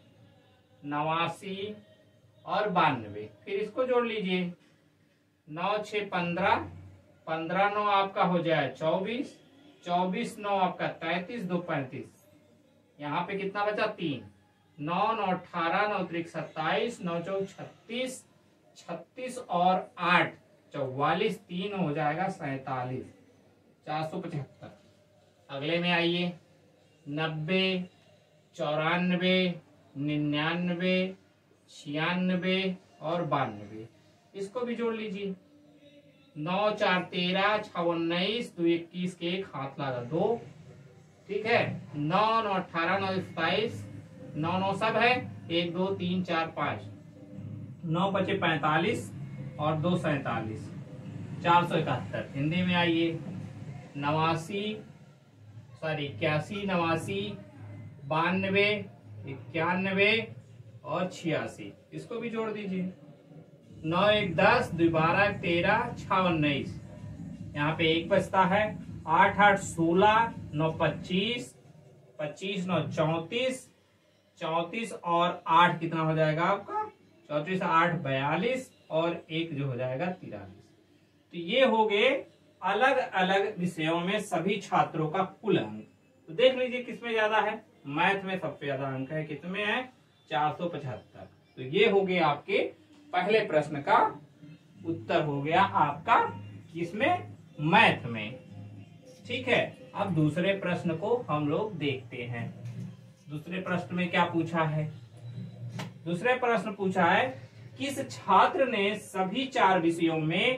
नवासी और बानवे। फिर इसको जोड़ लीजिए, नौ छः पंद्रह, पंद्रह नौ आपका हो जाए चौबीस, चौबीस नौ आपका तैतीस, दो पैंतीस। यहाँ पे कितना बचा, तीन। नौ नौ अठारह, नौ त्रिक सत्ताईस, नौ चौक छत्तीस, छत्तीस और आठ चौवालीस, तीन हो जाएगा सैतालीस, चार सौ पचहत्तर। अगले में आइए, नब्बे, चौरानबे, निन्यानबे, छियानबे और बानवे। इसको भी जोड़ लीजिए, नौ चार तेरह, छः उन्नीस, दो इक्कीस के एक हाथ लगा दो। ठीक है, नौ नौ अठारह, नौ सताइस, नौ नौ सब है, एक दो तीन चार पाँच, नौ बचे पैंतालीस और दो सैतालीस, चार सौ इकहत्तर। हिंदी में आइए, नवासी सॉरी इक्यासी, नवासी, बानवे, इक्यानवे और छियासी। इसको भी जोड़ दीजिए, नौ एक दस, दो बारह तेरह, छः उन्नीस, यहाँ पे एक बचता है, आठ आठ सोलह, नौ पच्चीस, पच्चीस नौ चौतीस, चौतीस और आठ कितना हो जाएगा आपका, चौतीस आठ बयालीस, और एक जो हो जाएगा तिरालीस। तो ये हो गए अलग अलग विषयों में सभी छात्रों का कुल अंक। तो देख लीजिए किसमें ज्यादा है, मैथ में सबसे ज्यादा अंक है, कितने है, चार सौ पचहत्तर। तो ये हो गया आपके पहले प्रश्न का उत्तर हो गया आपका किसमें, मैथ में। ठीक है, अब दूसरे प्रश्न को हम लोग देखते हैं। दूसरे प्रश्न में क्या पूछा है, दूसरे प्रश्न पूछा है, किस छात्र ने सभी चार विषयों में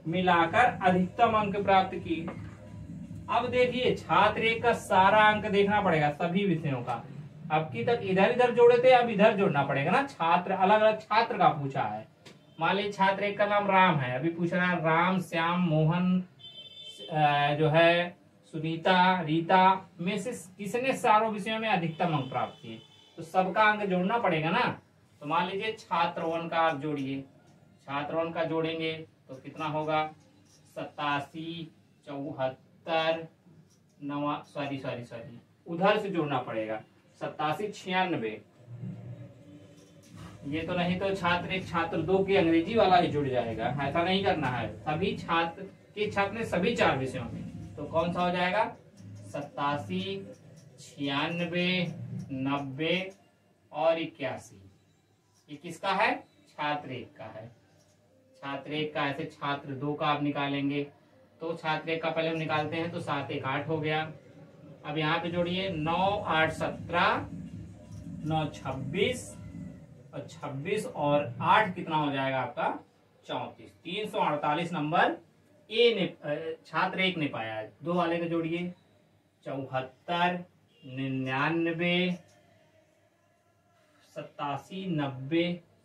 मिलाकर अधिकतम अंक प्राप्त किए। अब देखिए छात्र एक का सारा अंक देखना पड़ेगा सभी विषयों का। अब की तक इधर इधर जोड़े थे, अब इधर जोड़ना पड़ेगा ना। छात्र अलग अलग छात्र का पूछा है। मान लीजिए छात्र एक का नाम राम है, अभी पूछ रहा है राम, श्याम, मोहन, जो है सुनीता, रीता में से किसने चारों विषयों में अधिकतम अंक प्राप्त किए, तो सबका अंक जोड़ना पड़ेगा ना। तो मान लीजिए छात्र वन का आप जोड़िए, छात्र वन का जोड़ेंगे तो कितना होगा, सतासी, चौहत्तर, नवा सॉरी सॉरी सॉरी उधर से जोड़ना पड़ेगा, सतासी, छियानवे, ये तो नहीं तो छात्र एक छात्र दो की अंग्रेजी वाला ही जुड़ जाएगा। ऐसा नहीं करना है, सभी छात्र के छात्र ने सभी चार विषयों में, तो कौन सा हो जाएगा, सतासी, छियानवे, नब्बे और इक्यासी। ये किसका है, छात्र एक का है। छात्र एक का, ऐसे छात्र दो का आप निकालेंगे तो छात्र एक का पहले हम निकालते हैं तो सात एक आठ हो गया। अब यहाँ पे जोड़िए, नौ आठ सत्रह, नौ छब्बीस और छब्बीस और आठ कितना हो जाएगा आपका, चौंतीस। तीन सौ अड़तालीस नंबर ए ने छात्र एक ने पाया है। दो वाले को जोड़िए, चौहत्तर, निन्यानवे, सतासी, नब्बे,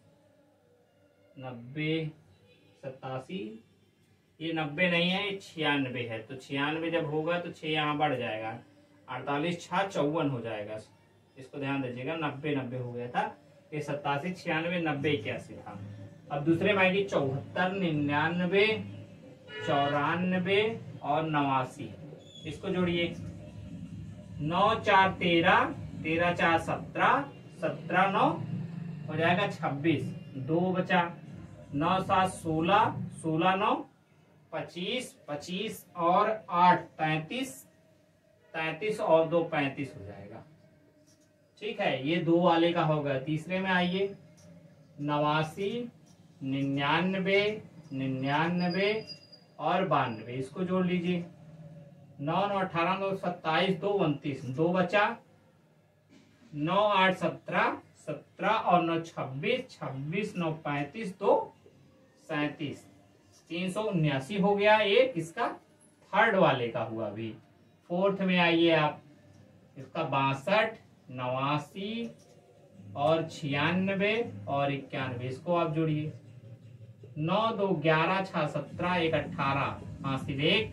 नब्बे, सतासी, ये नब्बे नहीं है, ये छियानवे है। तो छियानवे जब होगा तो छह यहाँ बढ़ जाएगा, अड़तालीस छह चौवन हो जाएगा। इसको ध्यान दीजिएगा, नब्बे नब्बे हो गया था, ये सतासी, छियानवे, नब्बे, इक्यासी था। अब दूसरे में आएगी चौहत्तर, निन्यानवे, चौरानवे और नवासी। इसको जोड़िए, नौ चार तेरह, तेरह चार सत्रह, सत्रह नौ हो जाएगा छब्बीस, दो बचा, नौ सात सोलह, सोलह नौ पच्चीस, पच्चीस और आठ तैतीस, तैतीस और दो पैंतीस हो जाएगा। ठीक है, ये दो वाले का होगा। तीसरे में आइए, नवासी, निन्यानवे, निन्यानवे और बानवे, इसको जोड़ लीजिए, नौ नौ अठारह, नौ सत्ताईस, दो उनतीस, दो बचा, नौ आठ सत्रह, सत्रह और नौ छब्बीस, छब्बीस नौ पैंतीस, दो सैतीस, तीन सौ उन्यासी हो गया। ये किसका, थर्ड वाले का हुआ। अभी फोर्थ में आइए आप, इसका बासठ, नवासी और छियानवे और इक्यानवे, इसको आप जोड़िए, नौ दो ग्यारह, छह सत्रह, एक अठारह, हासिल एक,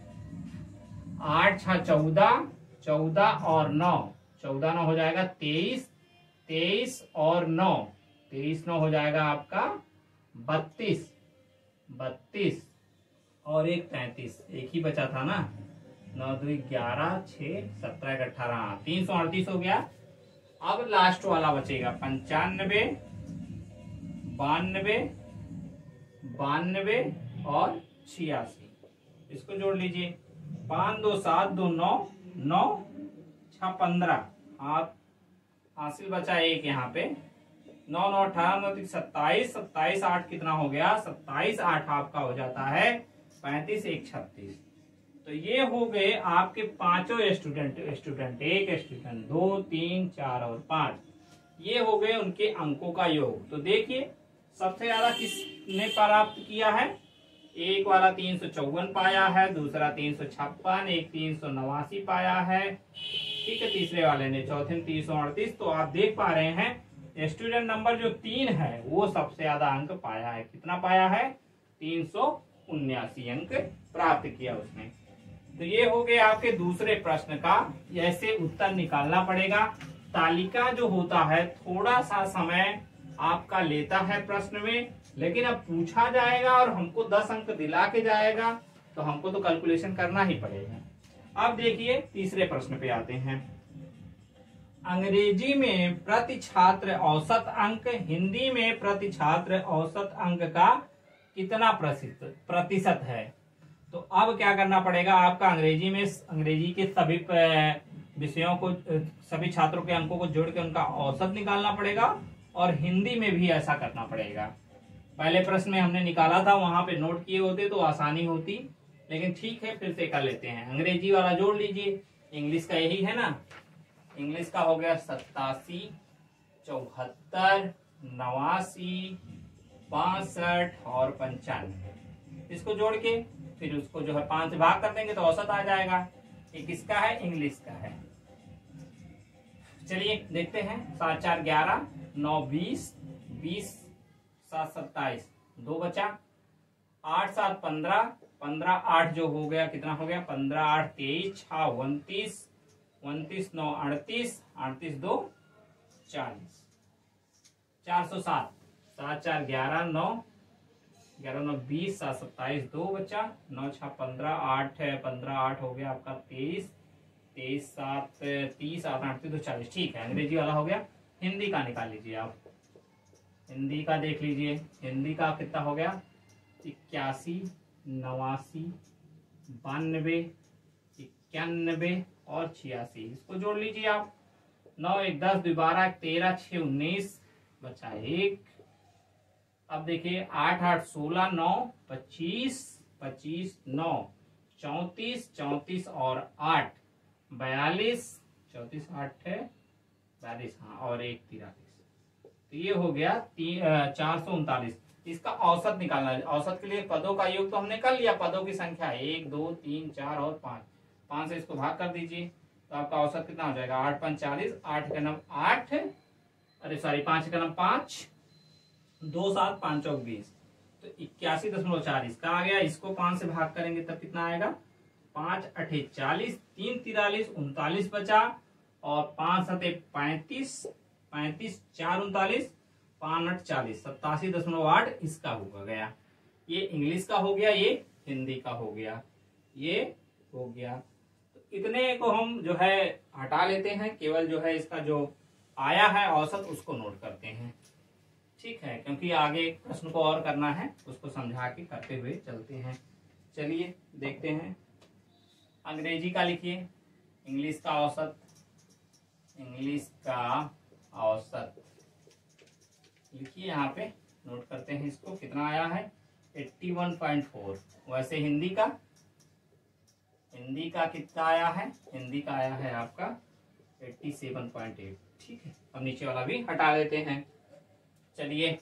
आठ छह चौदह, चौदह और नौ, चौदह नौ हो जाएगा तेईस, तेईस और नौ, तेईस नौ हो जाएगा आपका बत्तीस, बत्तीस और एक तैतीस, एक ही बचा था ना, नौ दो ग्यारह, छह सत्रह, एक अठारह, तीन सौ अड़तीस हो गया। अब लास्ट वाला बचेगा, पंचानबे, बानवे, बानवे और छियासी, इसको जोड़ लीजिए, पाँच दो सात, दो नौ, नौ छह पंद्रह, हाथ हासिल बचा एक यहाँ पे, नौ नौ अठारह, नौ सत्ताईस, सत्ताईस आठ कितना हो गया, सत्ताईस आठ आपका हो जाता है पैंतीस, एक छत्तीस। तो ये हो गए आपके पांचों स्टूडेंट, स्टूडेंट एक, स्टूडेंट दो, तीन, चार और पांच, ये हो गए उनके अंकों का योग। तो देखिए सबसे ज्यादा किसने प्राप्त किया है, एक वाला तीन सौ चौवन पाया है, दूसरा तीन सौ छप्पन, एक तीन सौ नवासी पाया है, ठीक है, तीसरे वाले ने, चौथे में तीन सौ अड़तीस। तो आप देख पा रहे हैं स्टूडेंट नंबर जो तीन है वो सबसे ज्यादा अंक पाया है। कितना पाया है, तीन सौ उन्यासी अंक प्राप्त किया उसने। तो ये हो गया आपके दूसरे प्रश्न का, ऐसे उत्तर निकालना पड़ेगा। तालिका जो होता है थोड़ा सा समय आपका लेता है प्रश्न में, लेकिन अब पूछा जाएगा और हमको दस अंक दिला के जाएगा तो हमको तो कैलकुलेशन करना ही पड़ेगा। अब देखिए तीसरे प्रश्न पे आते हैं। अंग्रेजी में प्रति छात्र औसत अंक, हिंदी में प्रति छात्र औसत अंक का कितना प्रतिशत है। तो अब क्या करना पड़ेगा, आपका अंग्रेजी में अंग्रेजी के सभी विषयों को, सभी छात्रों के अंकों को जोड़ के उनका औसत निकालना पड़ेगा और हिंदी में भी ऐसा करना पड़ेगा। पहले प्रश्न में हमने निकाला था, वहां पे नोट किए होते तो आसानी होती, लेकिन ठीक है फिर से कर लेते हैं। अंग्रेजी वाला जोड़ लीजिए, इंग्लिश का यही है ना, इंग्लिश का हो गया सत्तासी, चौहत्तर, नवासी, बासठ और पंचानवे। इसको जोड़ के फिर उसको जो है पांच से भाग कर देंगे तो औसत आ जाएगा। ये किसका है? इंग्लिश का है। चलिए देखते हैं। सात चार ग्यारह, नौ बीस, बीस सात सत्ताईस, दो बचा, आठ सात पंद्रह, पंद्रह आठ जो हो गया कितना हो गया? पंद्रह आठ तेईस, छह उनतीस, उनतीस नौ अड़तीस, अड़तीस दो चालीस, चार सौ सात, सात चार ग्यारह, नौ ग्यारह नौ बीस, सात सत्ताईस, दो बचा, नौ छह पंद्रह, आठ है पंद्रह, आठ हो गया आपका तेईस, तेईस सात तीस, आठ अड़तीस, दो चालीस। ठीक है, अंग्रेजी वाला हो गया। हिंदी का निकाल लीजिए आप। हिंदी का देख लीजिए। हिंदी का कितना हो गया? इक्यासी, नवासी, बानवे, इक्यानबे और छियासी। इसको जोड़ लीजिए आप। नौ एक दस, दो बारह, तेरह, छह उन्नीस, बचा एक। अब देखिए आठ आठ सोलह, नौ पच्चीस, पच्चीस नौ चौतीस, चौतीस और आठ बयालीस, चौतीस आठ है बयालीस, हाँ और एक तिरालीस। तो ये हो गया चार सौ उनतालीस। इसका औसत निकालना है। औसत के लिए पदों का योग तो हमने कर लिया। पदों की संख्या एक दो तीन चार और पांच, पांच से इसको भाग कर दीजिए तो आपका औसत कितना हो जाएगा? आठ पांच चालीस, आठ का नाम आठ, अरे सॉरी पांच का नाम पांच, दो सात पांच चौक बीस, तो इक्यासी दशमलव चार इसका आ गया। इसको पांच से भाग करेंगे तब कितना आएगा? पांच अठे चालीस, तीन तिरालीस, उनतालीस बचा और पांच सते पैंतीस, पैंतीस चार उनतालीस, पांच अठ चालीस, सत्तासी दशमलव आठ इसका होगा गया। ये इंग्लिश का हो गया, ये हिंदी का हो गया, ये हो गया। तो इतने को हम जो है हटा लेते हैं। केवल जो है इसका जो आया है औसत उसको नोट करते हैं। ठीक है, क्योंकि आगे प्रश्न को और करना है, उसको समझा के करते हुए चलते हैं। चलिए देखते हैं। अंग्रेजी का लिखिए, इंग्लिश का औसत, इंग्लिश का औसत लिखिए यहाँ पे, नोट करते हैं इसको। कितना आया है? इक्यासी पॉइंट चार। वैसे हिंदी का, हिंदी का कितना आया है? हिंदी का आया है आपका सत्तासी पॉइंट आठ। ठीक है, अब नीचे वाला भी हटा देते हैं। चलिए,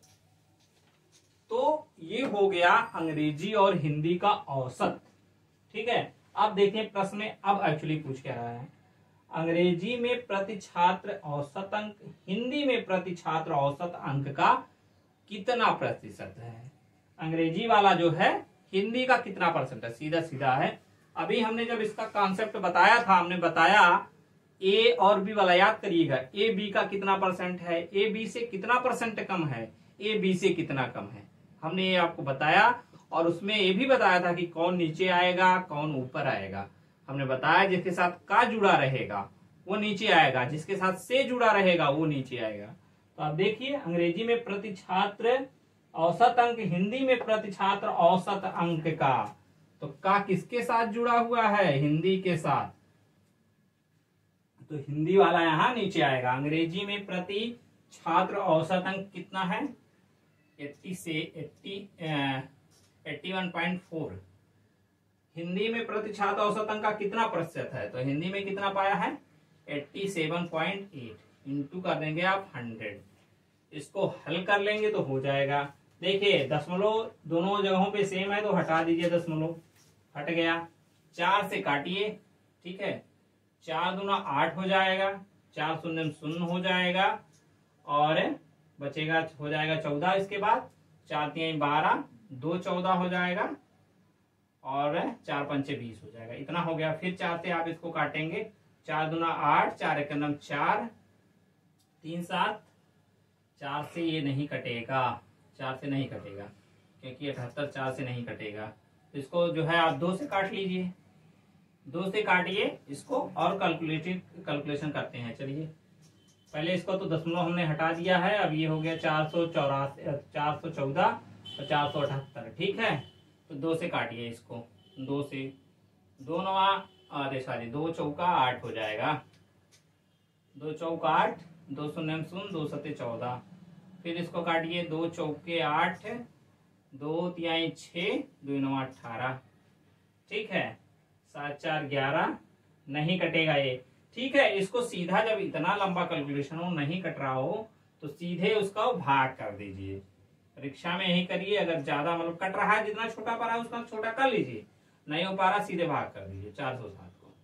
तो ये हो गया अंग्रेजी और हिंदी का औसत। ठीक है, अब देखिए प्रश्न में अब एक्चुअली पूछ क्या रहा है। अंग्रेजी में प्रति छात्र औसत अंक, हिंदी में प्रति छात्र औसत अंक का कितना प्रतिशत है? अंग्रेजी वाला जो है हिंदी का कितना परसेंट है? सीधा सीधा है। अभी हमने जब इसका कॉन्सेप्ट बताया था, हमने बताया ए और बी वाला, याद करिएगा। ए बी का कितना परसेंट है? ए बी से कितना परसेंट कम है? ए बी से कितना कम है? हमने ये आपको बताया और उसमें ये भी बताया था कि कौन नीचे आएगा, कौन ऊपर आएगा। हमने बताया जिसके साथ का जुड़ा रहेगा वो नीचे आएगा, जिसके साथ से जुड़ा रहेगा वो नीचे आएगा। तो आप देखिए, अंग्रेजी में प्रति छात्र औसत अंक, हिंदी में प्रति छात्र औसत अंक का, तो का किसके साथ जुड़ा हुआ है? हिंदी के साथ। तो हिंदी वाला यहां नीचे आएगा। अंग्रेजी में प्रति छात्र औसत अंक कितना है? अस्सी से इक्यासी पॉइंट चार। हिंदी में प्रति छात्र औसत अंक का कितना प्रतिशत है? तो हिंदी में कितना पाया है? सत्तासी पॉइंट आठ। इंटू कर देंगे आप सौ। इसको हल कर लेंगे तो हो जाएगा। देखिए दशमलव दोनों जगहों पे सेम है तो हटा दीजिए, दशमलव हट गया। चार से काटिए, ठीक है, चार दूना आठ हो जाएगा, चार शून्य शून्य हो जाएगा और बचेगा हो जाएगा चौदह। इसके बाद चार तीन बारह, दो चौदह हो जाएगा और चार पंचे बीस हो जाएगा। इतना हो गया। फिर चार से आप इसको काटेंगे, चार दूना आठ, चार एक नम चार, तीन सात, चार से ये नहीं कटेगा, चार से नहीं कटेगा क्योंकि अठहत्तर चार से नहीं कटेगा। तो इसको जो है आप दो से काट लीजिए, दो से काटिए इसको और कैलकुलेटिव कैलकुलेशन करते हैं। चलिए पहले इसको तो दशमलव हमने हटा दिया है। अब ये हो गया चार सौ चौरासी, चार सौ चौदह और चार सौ अठहत्तर। ठीक है, तो दो से काटिए इसको, दो से, दो नवा अरे सॉरी दो चौका आठ हो जाएगा, दो चौका आठ, दो शून्य शून्य, दो सत्ते चौदह। फिर इसको काटिए, दो चौके आठ, दो तिहाई छः, दो नवा अठारह। ठीक है, सात चार ग्यारह, नहीं कटेगा ये। ठीक है, इसको सीधा जब इतना लंबा कैलकुलेशन हो नहीं कट रहा हो तो सीधे उसका भाग कर दीजिए। परीक्षा में यही करिए। अगर ज्यादा मतलब कट रहा है, जितना छोटा पा रहा है उसका छोटा कर लीजिए, नहीं हो पा रहा सीधे भाग कर दीजिए चार सौ सात को।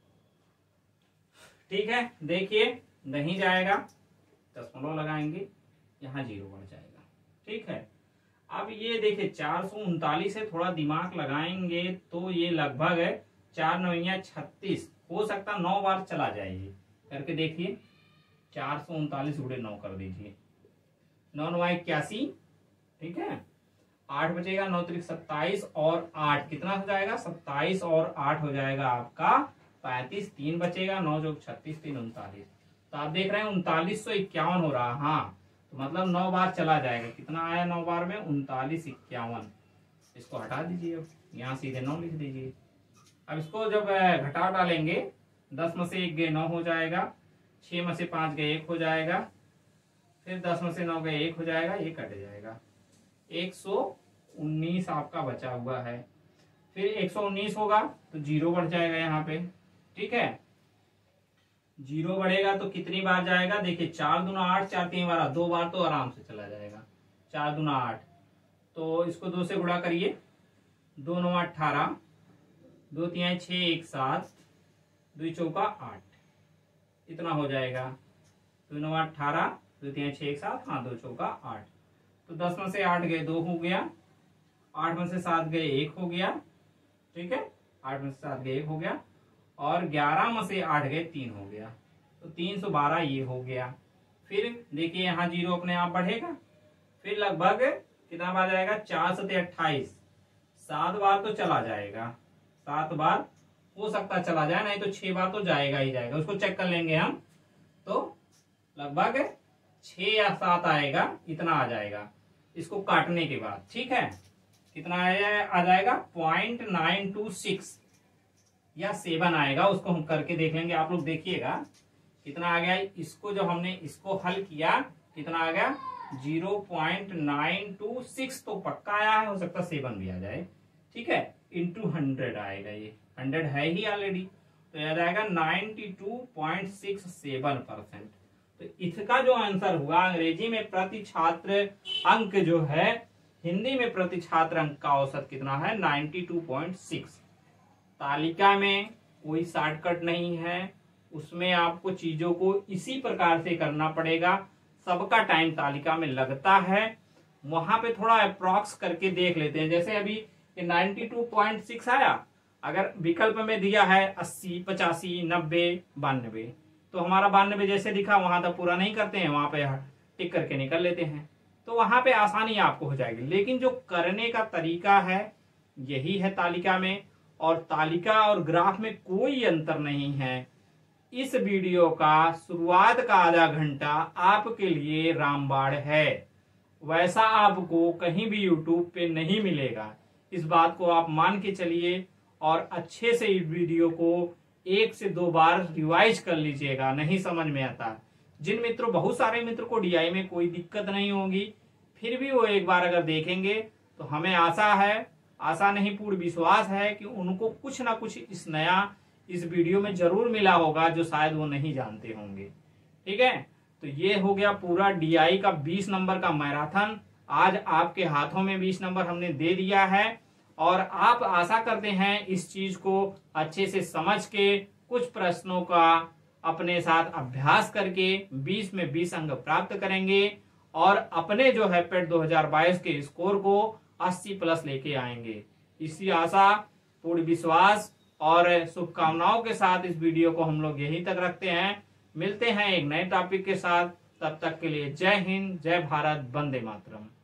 ठीक है, देखिए नहीं जाएगा, दशमलव लगाएंगे, यहाँ जीरो बढ़ जाएगा। ठीक है, अब ये देखिए चार सौ उनतालीस से थोड़ा दिमाग लगाएंगे तो ये लगभग है चार नौया छत्तीस, हो सकता नौ बार चला जाइए करके देखिए। चार सौ उनतालीस गुड़े नौ कर दीजिए, नौ नौ इक्यासी। ठीक है, आठ बचेगा, नौ त्रिक सत्ताईस और आठ कितना हो जाएगा, सत्ताईस और आठ हो जाएगा आपका पैंतीस। तीन बचेगा, नौ जो छत्तीस, तीन उनतालीस। तो आप देख रहे हैं उनतालीस सौ इक्यावन हो रहा। हाँ, तो मतलब नौ बार चला जाएगा। कितना आया नौ बार में, उनतालीस इक्यावन। इसको हटा दीजिए, अब यहाँ सीधे नौ लिख दीजिए। अब इसको जब घटा डालेंगे, दस में से एक गए नौ हो जाएगा, छह में से पांच गए एक हो जाएगा, फिर दस में से नौ गए एक हो जाएगा, ये कट जाएगा। एक सौ उन्नीस आपका बचा हुआ है। फिर एक सौ उन्नीस होगा तो जीरो बढ़ जाएगा यहाँ पे। ठीक है, जीरो बढ़ेगा तो कितनी बार जाएगा, देखिए चार दूना आठ, चार तीन बारह, दो बार तो आराम से चला जाएगा। चार दूना आठ, तो इसको दो से गुणा करिए, दो नौ अठारह, दो तीन छह, एक सात, दो चौका आठ, इतना हो जाएगा। दो नौ अठारह, दो तीन छह, एक सात, हाँ दो चौका आठ। तो दस में से आठ गए दो हो गया, आठ में से सात गए एक हो गया। ठीक है, आठ में से सात गए एक हो गया, और ग्यारह में से आठ गए तीन हो गया, तो तीन सौ बारह ये हो गया। फिर देखिए यहाँ जीरो अपने आप बढ़ेगा, फिर लगभग कितना बार जाएगा, चार सौ अट्ठाईस, सात बार तो चला जाएगा। सात बार हो सकता चला जाए, नहीं तो छह बार तो जाएगा ही जाएगा। उसको चेक कर लेंगे हम, तो लगभग छह या सात आएगा, इतना आ जाएगा इसको काटने के बाद। ठीक है, कितना आ जाएगा, पॉइंट नाइन टू सिक्स या सेवन आएगा। उसको हम करके देख लेंगे, आप लोग देखिएगा कितना आ गया। इसको जब हमने इसको हल किया कितना आ गया, zero point nine two six तो पक्का आया है, हो सकता सेवन भी आ जाए। ठीक है, इंटू हंड्रेड आएगा, ये हंड्रेड है ही ऑलरेडी, तो यह जाएगा ninety two point six seven percent. तो इसका जो आंसर हुआ, अंग्रेजी में प्रति छात्र अंक जो है, हिंदी में प्रति छात्र अंक का औसत कितना है, नाइन्टी टू पॉइंट सिक्स। तालिका में कोई शॉर्टकट नहीं है, उसमें आपको चीजों को इसी प्रकार से करना पड़ेगा। सबका टाइम तालिका में लगता है, वहां पे थोड़ा अप्रॉक्स करके देख लेते हैं। जैसे अभी ये नाइन्टी टू पॉइंट सिक्स आया, अगर विकल्प में दिया है अस्सी, पचासी, नब्बे, बानबे, तो हमारा बानबे जैसे दिखा वहां तक पूरा नहीं करते हैं, वहां पे टिक करके निकल लेते हैं, तो वहां पे आसानी आपको हो जाएगी। लेकिन जो करने का तरीका है यही है तालिका में, और तालिका और ग्राफ में कोई अंतर नहीं है। इस वीडियो का शुरुआत का आधा घंटा आपके लिए रामबाण है, वैसा आपको कहीं भी यूट्यूब पे नहीं मिलेगा। इस बात को आप मान के चलिए, और अच्छे से इस वीडियो को एक से दो बार रिवाइज कर लीजिएगा, नहीं समझ में आता। जिन मित्रों, बहुत सारे मित्र को डीआई में कोई दिक्कत नहीं होगी, फिर भी वो एक बार अगर देखेंगे तो हमें आशा है, आशा नहीं पूर्ण विश्वास है कि उनको कुछ ना कुछ इस नया इस वीडियो में जरूर मिला होगा, जो शायद वो नहीं जानते होंगे। ठीक है, तो ये हो गया पूरा डीआई का बीस नंबर का मैराथन। आज आपके हाथों में बीस नंबर हमने दे दिया है, और आप आशा करते हैं इस चीज को अच्छे से समझ के, कुछ प्रश्नों का अपने साथ अभ्यास करके बीस में बीस अंक प्राप्त करेंगे, और अपने जो है पेट दो हज़ार बाईस के स्कोर को अस्सी प्लस लेके आएंगे। इसी आशा, पूर्ण विश्वास और शुभकामनाओं के साथ इस वीडियो को हम लोग यहीं तक रखते हैं। मिलते हैं एक नए टॉपिक के साथ, तब तक के लिए जय हिंद, जय भारत, वंदे मातरम।